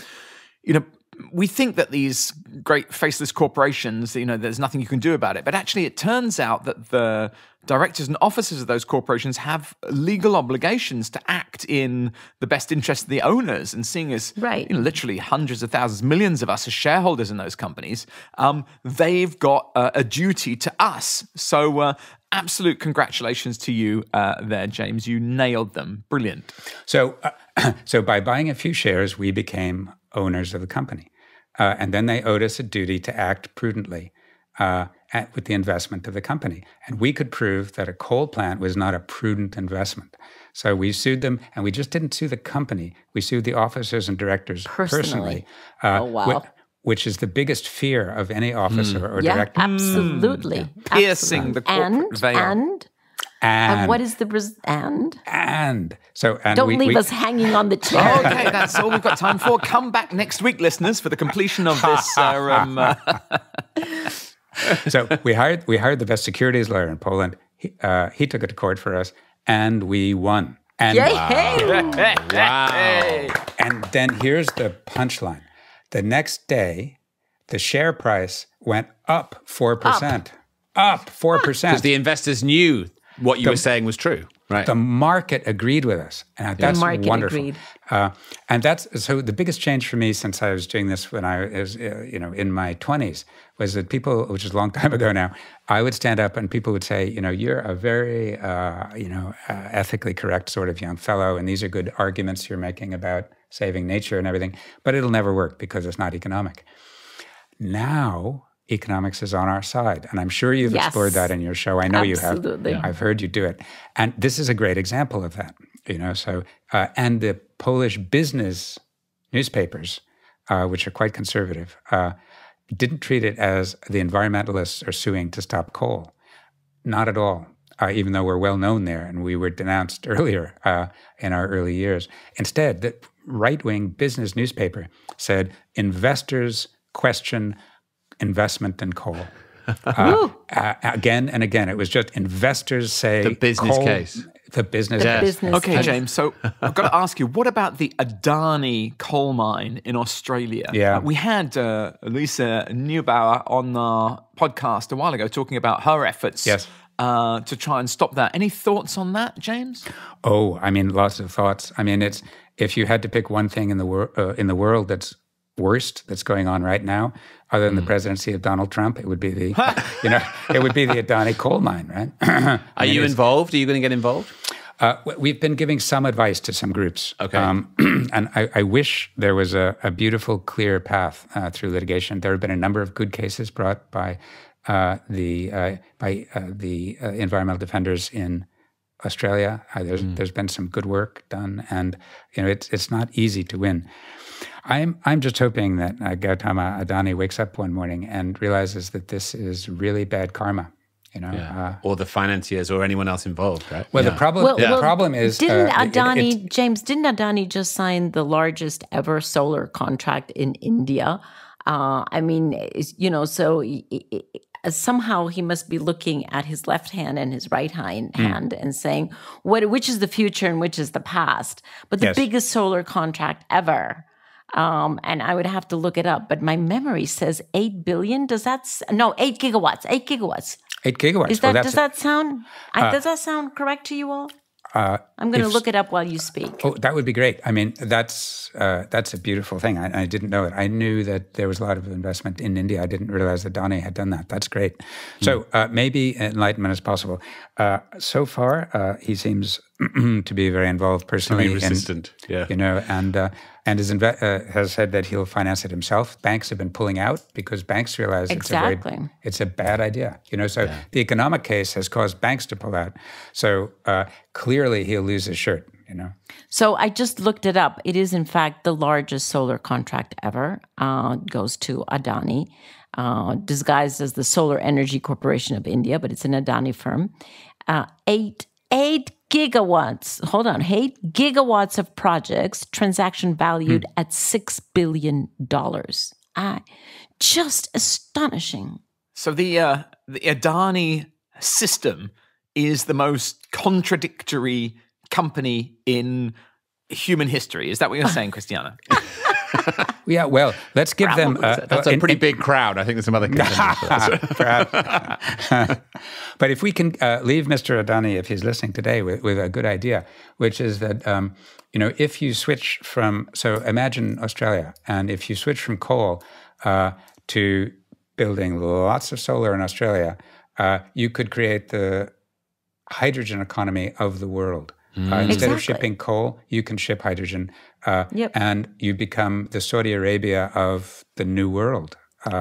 we think that these great faceless corporations, there's nothing you can do about it. But actually, it turns out that the directors and officers of those corporations have legal obligations to act in the best interest of the owners. And seeing as literally hundreds of thousands, millions of us as shareholders in those companies, they've got a duty to us. So absolute congratulations to you there, James. You nailed them. Brilliant. So by buying a few shares, we became owners of the company. And then they owed us a duty to act prudently with the investment of the company. And we could prove that a coal plant was not a prudent investment. So we sued them, and we just didn't sue the company. We sued the officers and directors personally. Oh, wow. Which is the biggest fear of any officer or director. Absolutely. Piercing the corporate veil. And what is the and don't leave us hanging on the chair. Okay, that's all we've got time for. Come back next week, listeners, for the completion of this. So we hired the best securities lawyer in Poland. He took it to court for us, and we won. And Wow. And then here's the punchline: the next day, the share price went up 4%. Up 4%. Because the investors knew what you were saying was true, right? The market agreed with us. And that's wonderful. Agreed. And so the biggest change for me since I was doing this when I was, in my 20s was that people, which is a long time ago now, I would stand up and people would say, you're a very, ethically correct sort of young fellow, and these are good arguments you're making about saving nature and everything, but it'll never work because it's not economic. Now, economics is on our side. And I'm sure you've explored that in your show. I know you have. Absolutely. I've heard you do it. And this is a great example of that, and the Polish business newspapers, which are quite conservative, didn't treat it as the environmentalists are suing to stop coal. Not at all, even though we're well known there and we were denounced earlier in our early years. Instead, the right-wing business newspaper said, investors question investment in coal. Again and again, it was just investors say the business case. The business case. Okay, James, so I've got to ask you, what about the Adani coal mine in Australia? Yeah. We had Lisa Neubauer on our podcast a while ago talking about her efforts to try and stop that. Any thoughts on that, James? Oh, lots of thoughts. It's if you had to pick one thing in the world that's worst that's going on right now, other than the presidency of Donald Trump, it would be the, it would be the Adani coal mine, right? Are you involved? Are you going to get involved? We've been giving some advice to some groups. Okay. And I wish there was a beautiful, clear path through litigation. There have been a number of good cases brought by the environmental defenders in Australia. There's been some good work done, and it's not easy to win. I'm just hoping that Gautama Adani wakes up one morning and realizes that this is really bad karma. Or the financiers or anyone else involved, right? Well, the problem is didn't Adani just sign the largest ever solar contract in India? Somehow he must be looking at his left hand and his right hand and saying, which is the future and which is the past? But the biggest solar contract ever And I would have to look it up, but my memory says 8 billion. 8 gigawatts. 8 gigawatts. 8 gigawatts. Does that sound correct to you all? I'm going to look it up while you speak. Oh, that would be great. I mean, that's a beautiful thing. I didn't know it. I knew that there was a lot of investment in India. I didn't realize that Adani had done that. That's great. So maybe enlightenment is possible. So far, he seems to be very involved personally. Very resistant, And has said that he'll finance it himself. Banks have been pulling out because banks realize it's a bad idea. So the economic case has caused banks to pull out. So clearly he'll lose his shirt. So I just looked it up. It is in fact the largest solar contract ever. Goes to Adani, disguised as the Solar Energy Corporation of India, but it's an Adani firm. 8 gigawatts. Hold on. 8 gigawatts of projects, transaction valued at $6 billion. Just astonishing. So the Adani system is the most contradictory company in human history. Is that what you're saying, Christiana? Yeah, well, let's give them... That's a pretty big crowd. I think there's some other But if we can leave Mr. Adani, if he's listening today, with a good idea, which is that, if you switch from... So imagine Australia, and if you switch from coal to building lots of solar in Australia, you could create the hydrogen economy of the world. Instead of shipping coal, you can ship hydrogen, and you become the Saudi Arabia of the new world.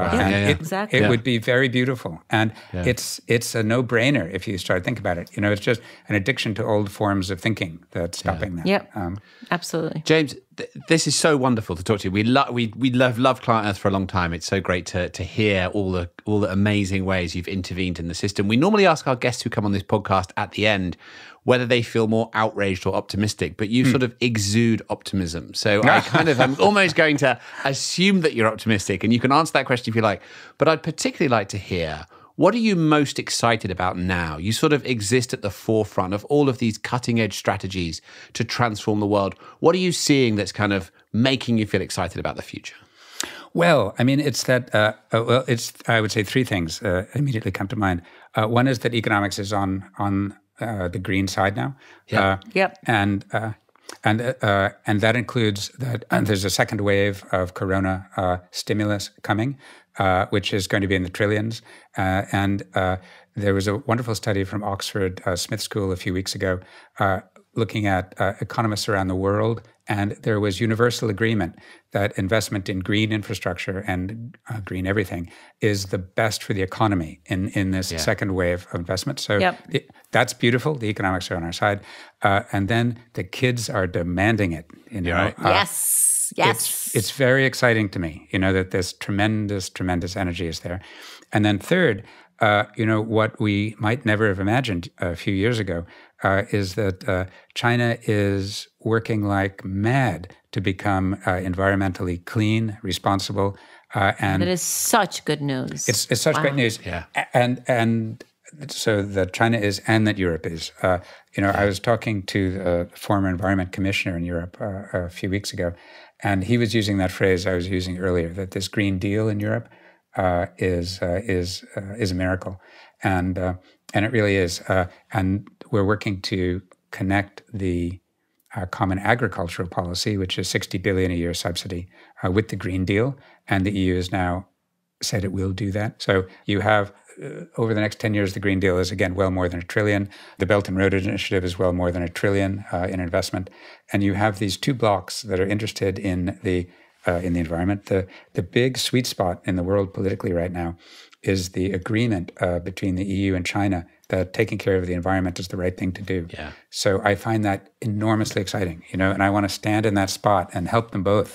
It would be very beautiful, and it's a no-brainer if you start to think about it. It's just an addiction to old forms of thinking that's stopping that. Yep, absolutely. James, this is so wonderful to talk to you. We loved ClientEarth for a long time. It's so great to hear all the amazing ways you've intervened in the system. We normally ask our guests who come on this podcast at the end whether they feel more outraged or optimistic, but you sort of exude optimism. So I'm almost going to assume that you're optimistic, and you can answer that question if you like. But I'd particularly like to hear, what are you most excited about now? You sort of exist at the forefront of all of these cutting-edge strategies to transform the world. What are you seeing that's kind of making you feel excited about the future? Well, I mean, it's that, I would say three things immediately come to mind. One is that economics is on the green side now. And that includes that there's a second wave of corona stimulus coming, which is going to be in the trillions. And there was a wonderful study from Oxford Smith School a few weeks ago looking at economists around the world, and there was universal agreement that investment in green infrastructure and green everything is the best for the economy in this second wave of investment. So that's beautiful. The economics are on our side. And then the kids are demanding it. Yes. It's very exciting to me, that this tremendous, tremendous energy is there. And then third, what we might never have imagined a few years ago is that China is working like mad to become environmentally clean, responsible, and that is such good news. It's such great news, and so that China is, and that Europe is. I was talking to the former Environment Commissioner in Europe a few weeks ago, and he was using that phrase I was using earlier, that this Green Deal in Europe is a miracle, and it really is. And we're working to connect the Common Agricultural Policy, which is $60 billion a year subsidy, with the Green Deal, and the EU has now said it will do that. So you have over the next 10 years, the Green Deal is again well more than $1 trillion. The Belt and Road Initiative is well more than $1 trillion in investment, and you have these two blocks that are interested in the environment. The big sweet spot in the world politically right now is the agreement between the EU and China that taking care of the environment is the right thing to do. Yeah. So I find that enormously exciting, and I want to stand in that spot and help them both,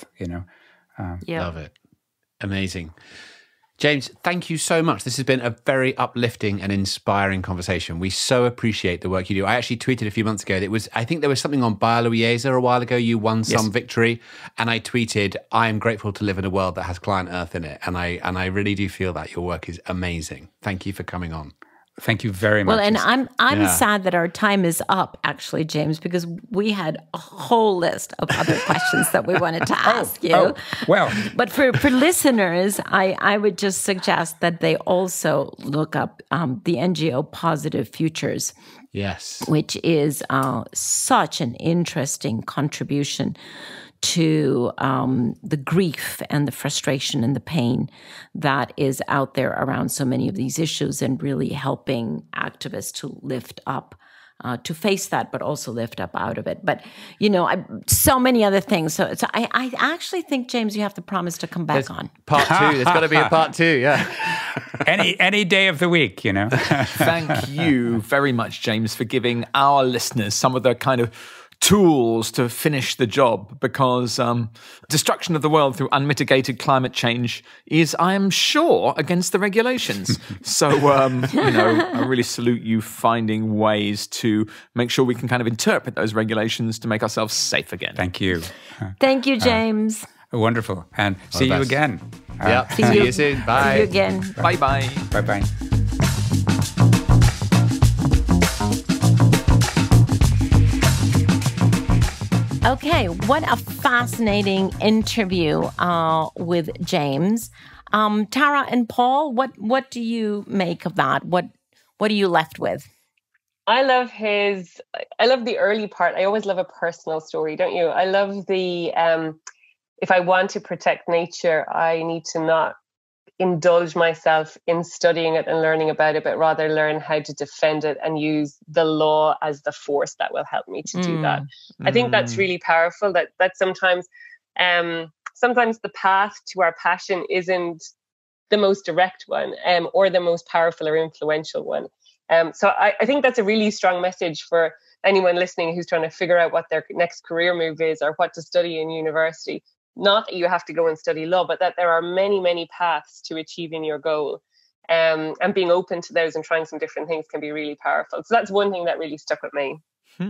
Love it. Amazing. James, thank you so much. This has been a very uplifting and inspiring conversation. We so appreciate the work you do. I actually tweeted a few months ago that I think there was something on Bioluiesa a while ago. You won some victory, and I tweeted, "I am grateful to live in a world that has ClientEarth in it." And I really do feel that your work is amazing. Thank you for coming on. Thank you very much. Well, and I'm Yeah. sad that our time is up, actually, James, because we had a whole list of other questions that we wanted to ask you. Oh, well, But for listeners, I would just suggest that they also look up the NGO Positive Futures, Yes. which is such an interesting contribution to the grief and the frustration and the pain that is out there around so many of these issues, and really helping activists to lift up, to face that, but also lift up out of it. But, so many other things. So I actually think, James, you have to promise to come back on. Part 2. There's got to be a part 2, yeah. any day of the week, Thank you very much, James, for giving our listeners some of the kind of tools to finish the job, because destruction of the world through unmitigated climate change is, I am sure, against the regulations. So, I really salute you finding ways to make sure we can kind of interpret those regulations to make ourselves safe again. Thank you. Thank you, James. Wonderful. And see you best. again. Yeah. See you soon. Bye. See you again. Bye-bye. Bye-bye. Okay, what a fascinating interview with James. Tara and Paul, what do you make of that? What are you left with? I love the early part. I always love a personal story, don't you? I love the, if I want to protect nature, I need to not indulge myself in studying it and learning about it, but rather learn how to defend it and use the law as the force that will help me to do that. I think that's really powerful, that sometimes the path to our passion isn't the most direct one, or the most powerful or influential one. So I think that's a really strong message for anyone listening who's trying to figure out what their next career move is or what to study in university. Not that you have to go and study law, but that there are many, many paths to achieving your goal. And being open to those and trying some different things can be really powerful. So that's one thing that really stuck with me.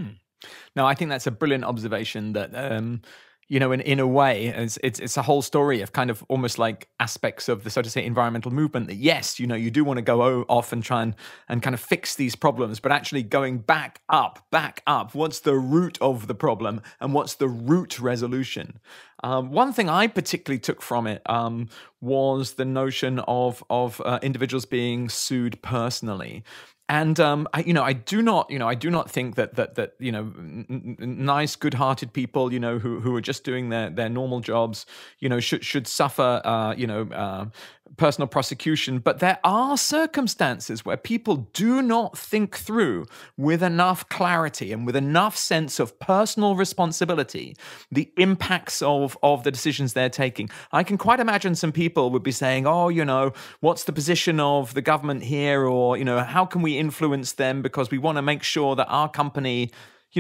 No, I think that's a brilliant observation that, in a way, it's a whole story of kind of almost like aspects of the, so to say, environmental movement that, yes, you do want to go off and try and kind of fix these problems, but actually going back up, what's the root of the problem and what's the root resolution? One thing I particularly took from it was the notion of individuals being sued personally. And I do not think that nice, good-hearted people, who are just doing their normal jobs, should suffer, personal prosecution. But there are circumstances where people do not think through with enough clarity and with enough sense of personal responsibility the impacts of the decisions they're taking. I can quite imagine some people would be saying, what's the position of the government here? Or, how can we influence them because we want to make sure that our company,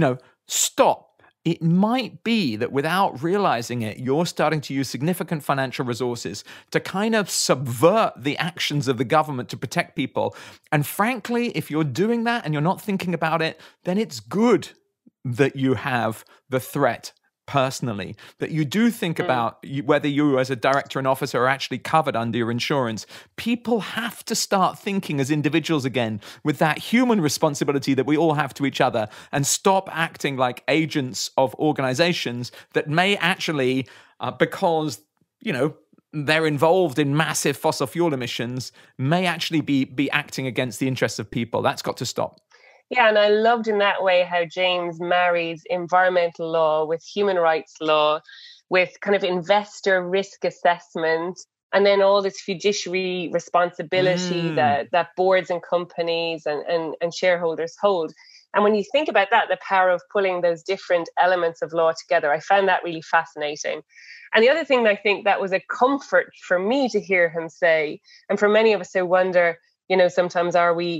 stop. It might be that without realizing it, you're starting to use significant financial resources to kind of subvert the actions of the government to protect people. And frankly, if you're doing that and you're not thinking about it, then it's good that you have the threat personally, that you do think about whether you as a director and officer are actually covered under your insurance. People have to start thinking as individuals again with that human responsibility that we all have to each other, and stop acting like agents of organizations that may actually, because, they're involved in massive fossil fuel emissions, may actually be acting against the interests of people. That's got to stop. Yeah, and I loved in that way how James marries environmental law with human rights law, with kind of investor risk assessment, and then all this fiduciary responsibility that boards and companies and shareholders hold. And when you think about that, the power of pulling those different elements of law together, I found that really fascinating. And the other thing that I think that was a comfort for me to hear him say, and for many of us who wonder, sometimes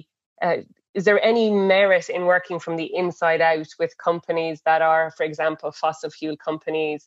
is there any merit in working from the inside out with companies that are, for example, fossil fuel companies,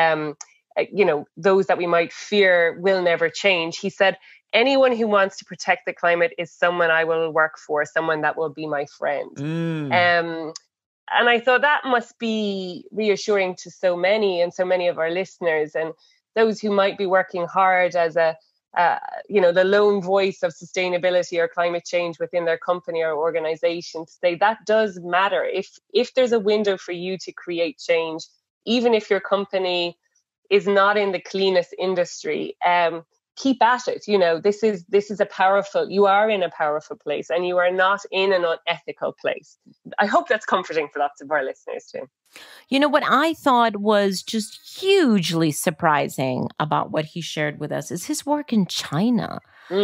those that we might fear will never change? He said, anyone who wants to protect the climate is someone I will work for, someone that will be my friend. And I thought that must be reassuring to so many of our listeners, and those who might be working hard as a the lone voice of sustainability or climate change within their company or organization, to say that does matter. If there's a window for you to create change, even if your company is not in the cleanest industry, keep at it. This is you are in a powerful place, and you are not in an unethical place. I hope that's comforting for lots of our listeners too. What I thought was just hugely surprising about what he shared with us is his work in China.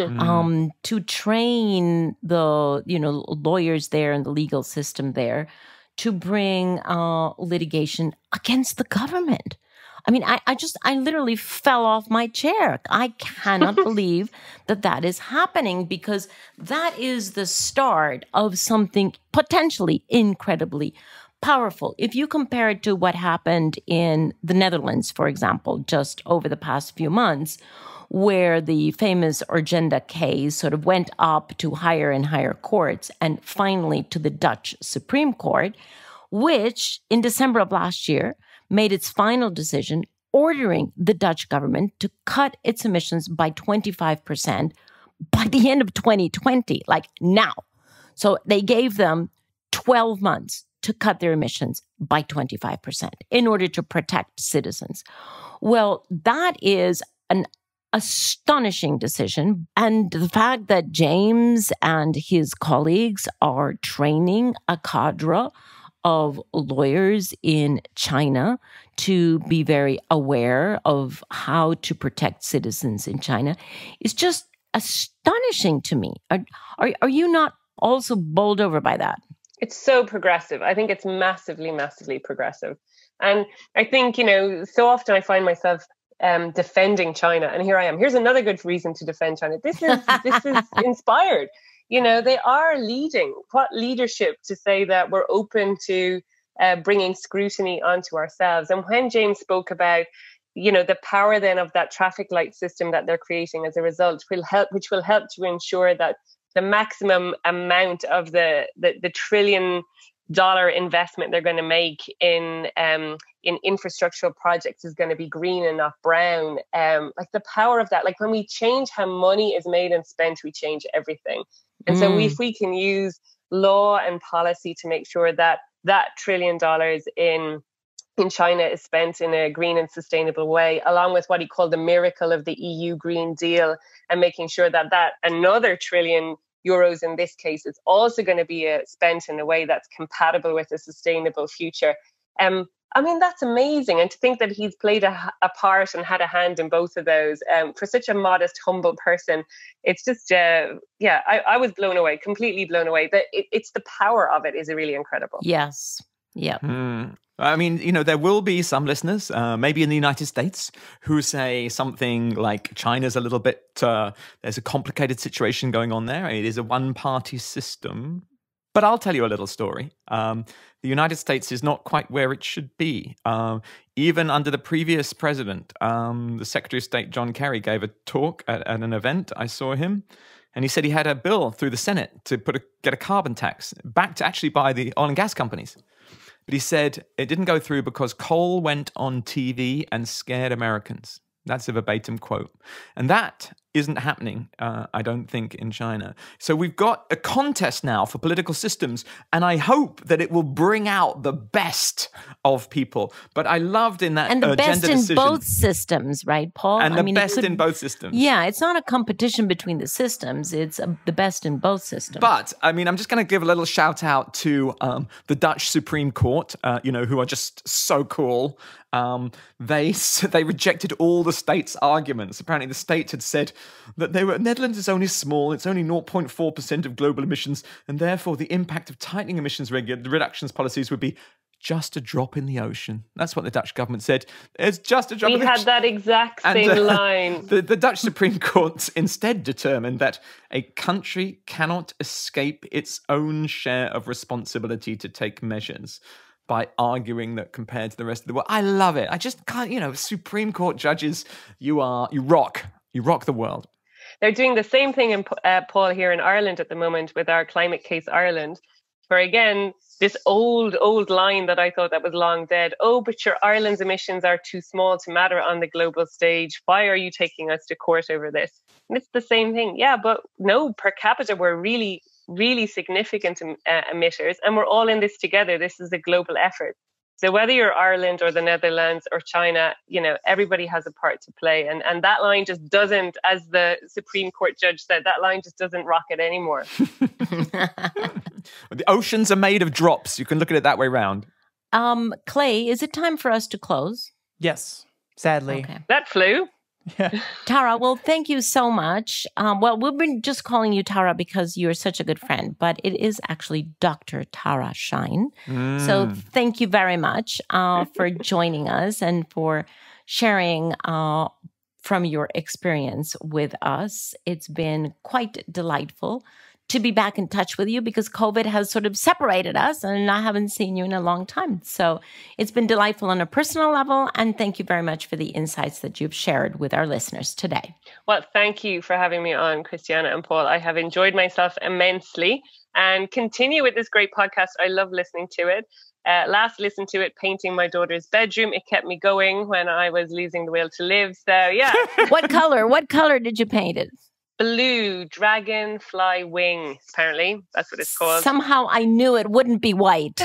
To train the lawyers there and the legal system there to bring litigation against the government. I mean, I literally fell off my chair. I cannot believe that is happening, because that is the start of something potentially incredibly powerful. If you compare it to what happened in the Netherlands, for example, just over the past few months, where the famous Urgenda case sort of went up to higher and higher courts and finally to the Dutch Supreme Court, which in December of last year made its final decision ordering the Dutch government to cut its emissions by 25% by the end of 2020, like now. So they gave them 12 months to cut their emissions by 25% in order to protect citizens. Well, that is an astonishing decision. And the fact that James and his colleagues are training a cadre of lawyers in China to be very aware of how to protect citizens in China is just astonishing to me. Are you not also bowled over by that? It's so progressive. I think it's massively, massively progressive. And I think, so often I find myself defending China. And here I am. Here's another good reason to defend China. This is inspired. They are leading. What leadership to say that we're open to bringing scrutiny onto ourselves. And when James spoke about, the power then of that traffic light system that they're creating as a result, which will help to ensure that the maximum amount of the $1 trillion investment they're going to make in infrastructural projects is going to be green and not brown. Like the power of that, like when we change how money is made and spent, we change everything. And so if we can use law and policy to make sure that $1 trillion in China is spent in a green and sustainable way, along with what he called the miracle of the EU Green Deal, and making sure that another €1 trillion in this case is also going to be spent in a way that's compatible with a sustainable future. I mean, that's amazing. And to think that he's played a part and had a hand in both of those, for such a modest, humble person, it's just, I was blown away, completely blown away. But it's the power of it is really incredible. Yes. Yeah. I mean, there will be some listeners, maybe in the United States, who say something like China's a little bit, there's a complicated situation going on there. It is a one-party system. But I'll tell you a little story. The United States is not quite where it should be. Even under the previous president, the Secretary of State, John Kerry, gave a talk at an event. I saw him. And he said he had a bill through the Senate to get a carbon tax backed actually by the oil and gas companies. But he said it didn't go through because coal went on TV and scared Americans. That's a verbatim quote. And that isn't happening, I don't think, in China. So we've got a contest now for political systems, and I hope that it will bring out the best of people. But I loved in that and the best in decision, both systems, right, Paul? And the best in both systems. Yeah, it's not a competition between the systems. It's the best in both systems. But, I mean, I'm just going to give a little shout out to the Dutch Supreme Court, who are just so cool. They rejected all the state's arguments. Apparently the state had said that Netherlands is only small, it's only 0.4% of global emissions, and therefore the impact of tightening emissions reductions policies would be just a drop in the ocean. That's what the Dutch government said. It's just a drop in the ocean. We had that exact same line. The Dutch Supreme Court instead determined that a country cannot escape its own share of responsibility to take measures by arguing that compared to the rest of the world. I love it. I just can't, Supreme Court judges, you rock the world. They're doing the same thing in Paul here in Ireland at the moment with our Climate Case Ireland, where again, this old line that I thought that was long dead. Oh, but your Ireland's emissions are too small to matter on the global stage. Why are you taking us to court over this? And it's the same thing. Yeah, but no, per capita, we're really, really significant emitters, and we're all in this together. This is a global effort. So whether you're Ireland or the Netherlands or China, everybody has a part to play. And that line just doesn't, as the Supreme Court judge said, that line just doesn't rock it anymore. The oceans are made of drops. You can look at it that way round. Clay, is it time for us to close? Yes, sadly. Okay. That flew. Yeah. Tara, well, thank you so much. Well, we've been just calling you Tara because you're such a good friend, but it is actually Dr. Tara Shine. So thank you very much for joining us and for sharing from your experience with us. It's been quite delightful to be back in touch with you because COVID has sort of separated us and I haven't seen you in a long time. So it's been delightful on a personal level. And thank you very much for the insights that you've shared with our listeners today. Well, thank you for having me on, Christiana and Paul. I have enjoyed myself immensely and continue with this great podcast. I love listening to it. Last listened to it painting my daughter's bedroom. It kept me going when I was losing the will to live. So yeah. What color did you paint it? Blue dragonfly wing, apparently. That's what it's called. Somehow I knew it wouldn't be white.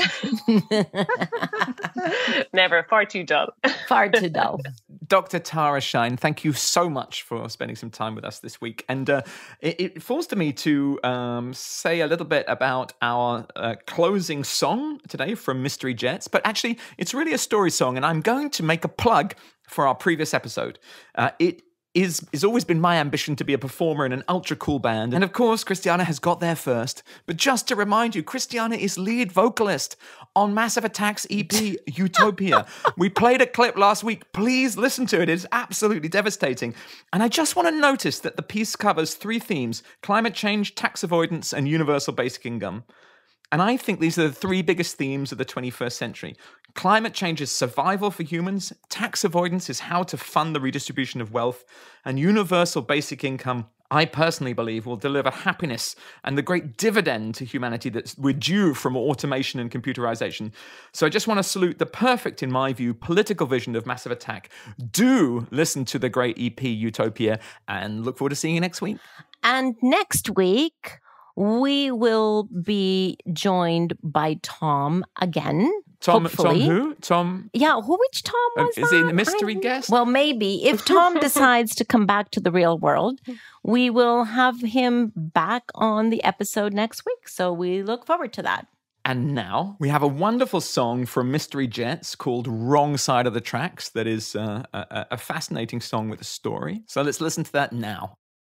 Never. Far too dull. Far too dull. Dr. Tara Shine, thank you so much for spending some time with us this week. And it falls to me to say a little bit about our closing song today from Mystery Jets. But actually, it's really a story song. And I'm going to make a plug for our previous episode. It's always been my ambition to be a performer in an ultra cool band. And of course, Christiana has got there first. But just to remind you, Christiana is lead vocalist on Massive Attack's EP, Utopia. We played a clip last week. Please listen to it. It's absolutely devastating. And I just want to notice that the piece covers 3 themes: climate change, tax avoidance, and universal basic income. And I think these are the 3 biggest themes of the 21st century. Climate change is survival for humans, tax avoidance is how to fund the redistribution of wealth, and universal basic income, I personally believe, will deliver happiness and the great dividend to humanity that we're due from automation and computerization. So I just want to salute the perfect, in my view, political vision of Massive Attack. Do listen to the great EP Utopia and look forward to seeing you next week. And next week, we will be joined by Tom again. Hopefully. Tom who? Tom? Yeah, which Tom was that? Is he a mystery guest? Well, maybe. If Tom decides to come back to the real world, we will have him back on the episode next week. So we look forward to that. And now we have a wonderful song from Mystery Jets called Wrong Side of the Tracks that is a fascinating song with a story. So let's listen to that now.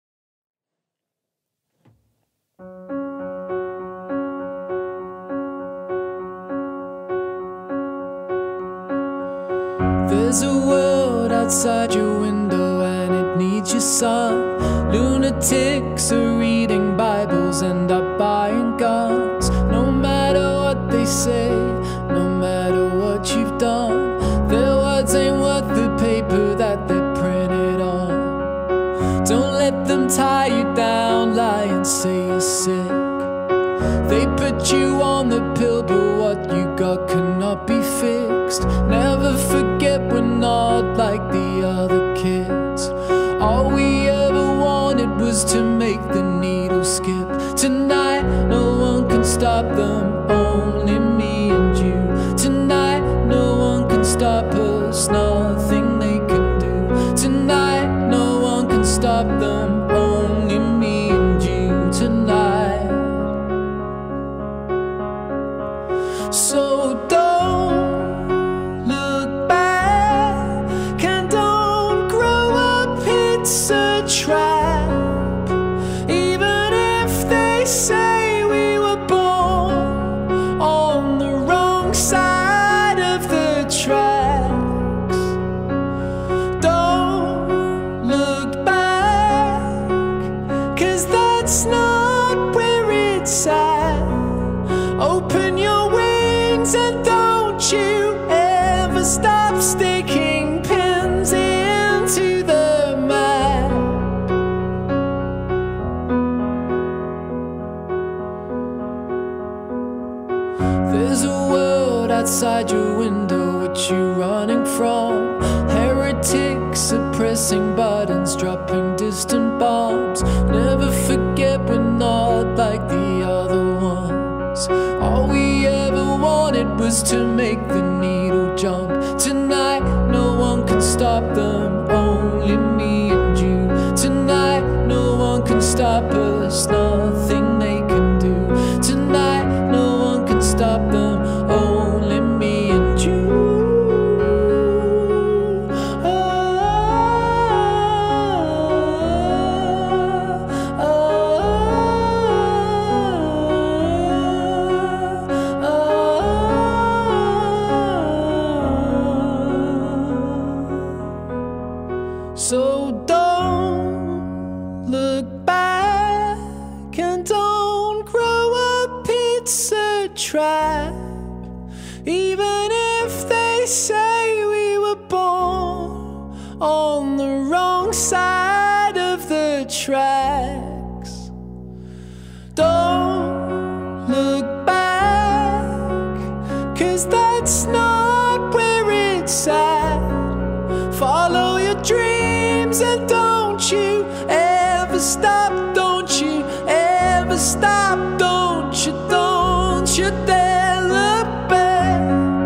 There's a world outside your window and it needs your sun. Lunatics are reading Bibles and are buying guns. No matter what they say, no matter what you've done, their words ain't worth the paper that they're printed on. Don't let them tie you down, lie and say you're sick. They put you on the pill, but what you got cannot be fixed. Never forget we're not like the other kids. All we ever wanted was to make the needle skip. Tonight, no one can stop them, only me and you. Tonight, no one can stop us, nothing they can do. Tonight, no one can stop them, only me and you. Tonight. So don't look back and don't grow up, it's a trap. Even if they say we were born on the wrong side of the tracks. Don't look back, 'cause that's not where it's at. Open your wings and don't you ever stop sticking pins into the map. There's a world outside your window, what you running from? Heritage lunatics are pressing buttons, dropping distant bombs. Never forget we're not like the other ones. All we ever wanted was to make the needle jump. Tonight no one can stop them, only me and you. Tonight no one can stop us, nothing they can do. Tonight no one can stop them, only me and you. So don't look back and don't grow up, it's a trap. Even if they say we were born on the wrong side of the tracks. Don't look back, 'cause that's not where it's at. Follow your dreams and don't you ever stop, don't you ever stop, don't you dare look back.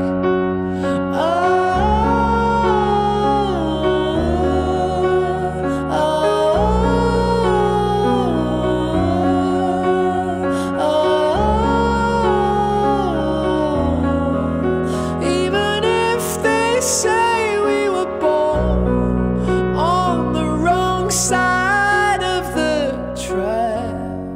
Even if they say we were born on the wrong side of the tracks.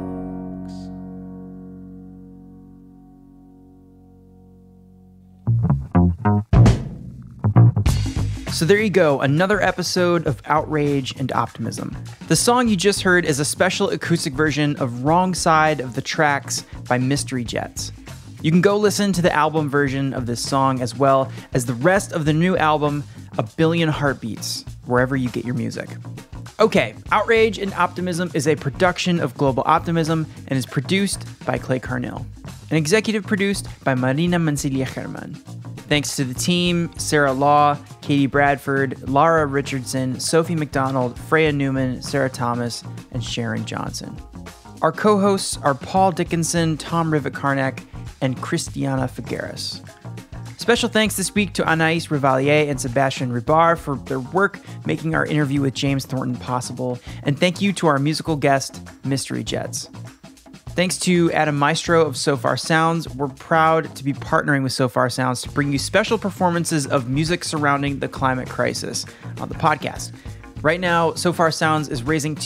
So there you go, another episode of Outrage and Optimism. The song you just heard is a special acoustic version of Wrong Side of the Tracks by Mystery Jets. You can go listen to the album version of this song as well as the rest of the new album, A Billion Heartbeats, wherever you get your music. Okay, Outrage and Optimism is a production of Global Optimism and is produced by Clay Carnell and executive produced by Marina Mancilia Herman. Thanks to the team, Sarah Law, Katie Bradford, Lara Richardson, Sophie McDonald, Freya Newman, Sarah Thomas, and Sharon Johnson. Our co-hosts are Paul Dickinson, Tom Rivett-Carnac, and Christiana Figueres. Special thanks this week to Anaïs Rivalier and Sebastian Ribar for their work making our interview with James Thornton possible, and thank you to our musical guest, Mystery Jets. Thanks to Adam Maestro of So Far Sounds. We're proud to be partnering with So Far Sounds to bring you special performances of music surrounding the climate crisis on the podcast. Right now, So Far Sounds is raising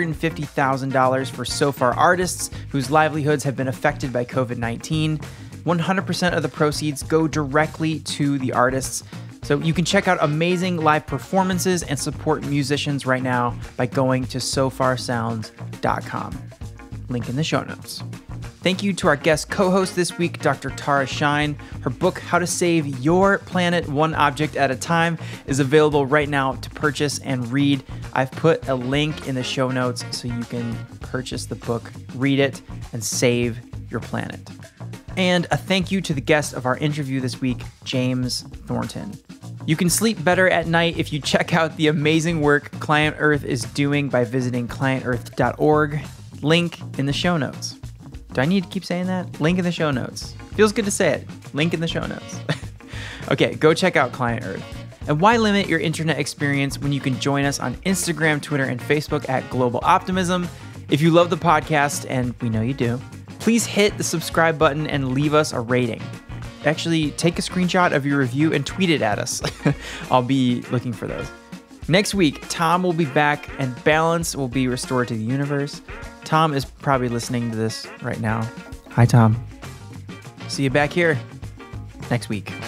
$250,000 for So Far artists whose livelihoods have been affected by COVID-19. 100% of the proceeds go directly to the artists. So you can check out amazing live performances and support musicians right now by going to sofarsounds.com. Link in the show notes. Thank you to our guest co-host this week, Dr. Tara Shine. Her book, How to Save Your Planet One Object at a Time, is available right now to purchase and read. I've put a link in the show notes so you can purchase the book, read it, and save your planet. And a thank you to the guest of our interview this week, James Thornton. You can sleep better at night if you check out the amazing work ClientEarth is doing by visiting clientearth.org. Link in the show notes. Do I need to keep saying that? Link in the show notes. Feels good to say it. Link in the show notes. Okay, go check out ClientEarth. And why limit your internet experience when you can join us on Instagram, Twitter, and Facebook at Global Optimism? If you love the podcast, and we know you do, please hit the subscribe button and leave us a rating. Actually, take a screenshot of your review and tweet it at us. I'll be looking for those. Next week, Tom will be back and balance will be restored to the universe. Tom is probably listening to this right now. Hi, Tom. See you back here next week.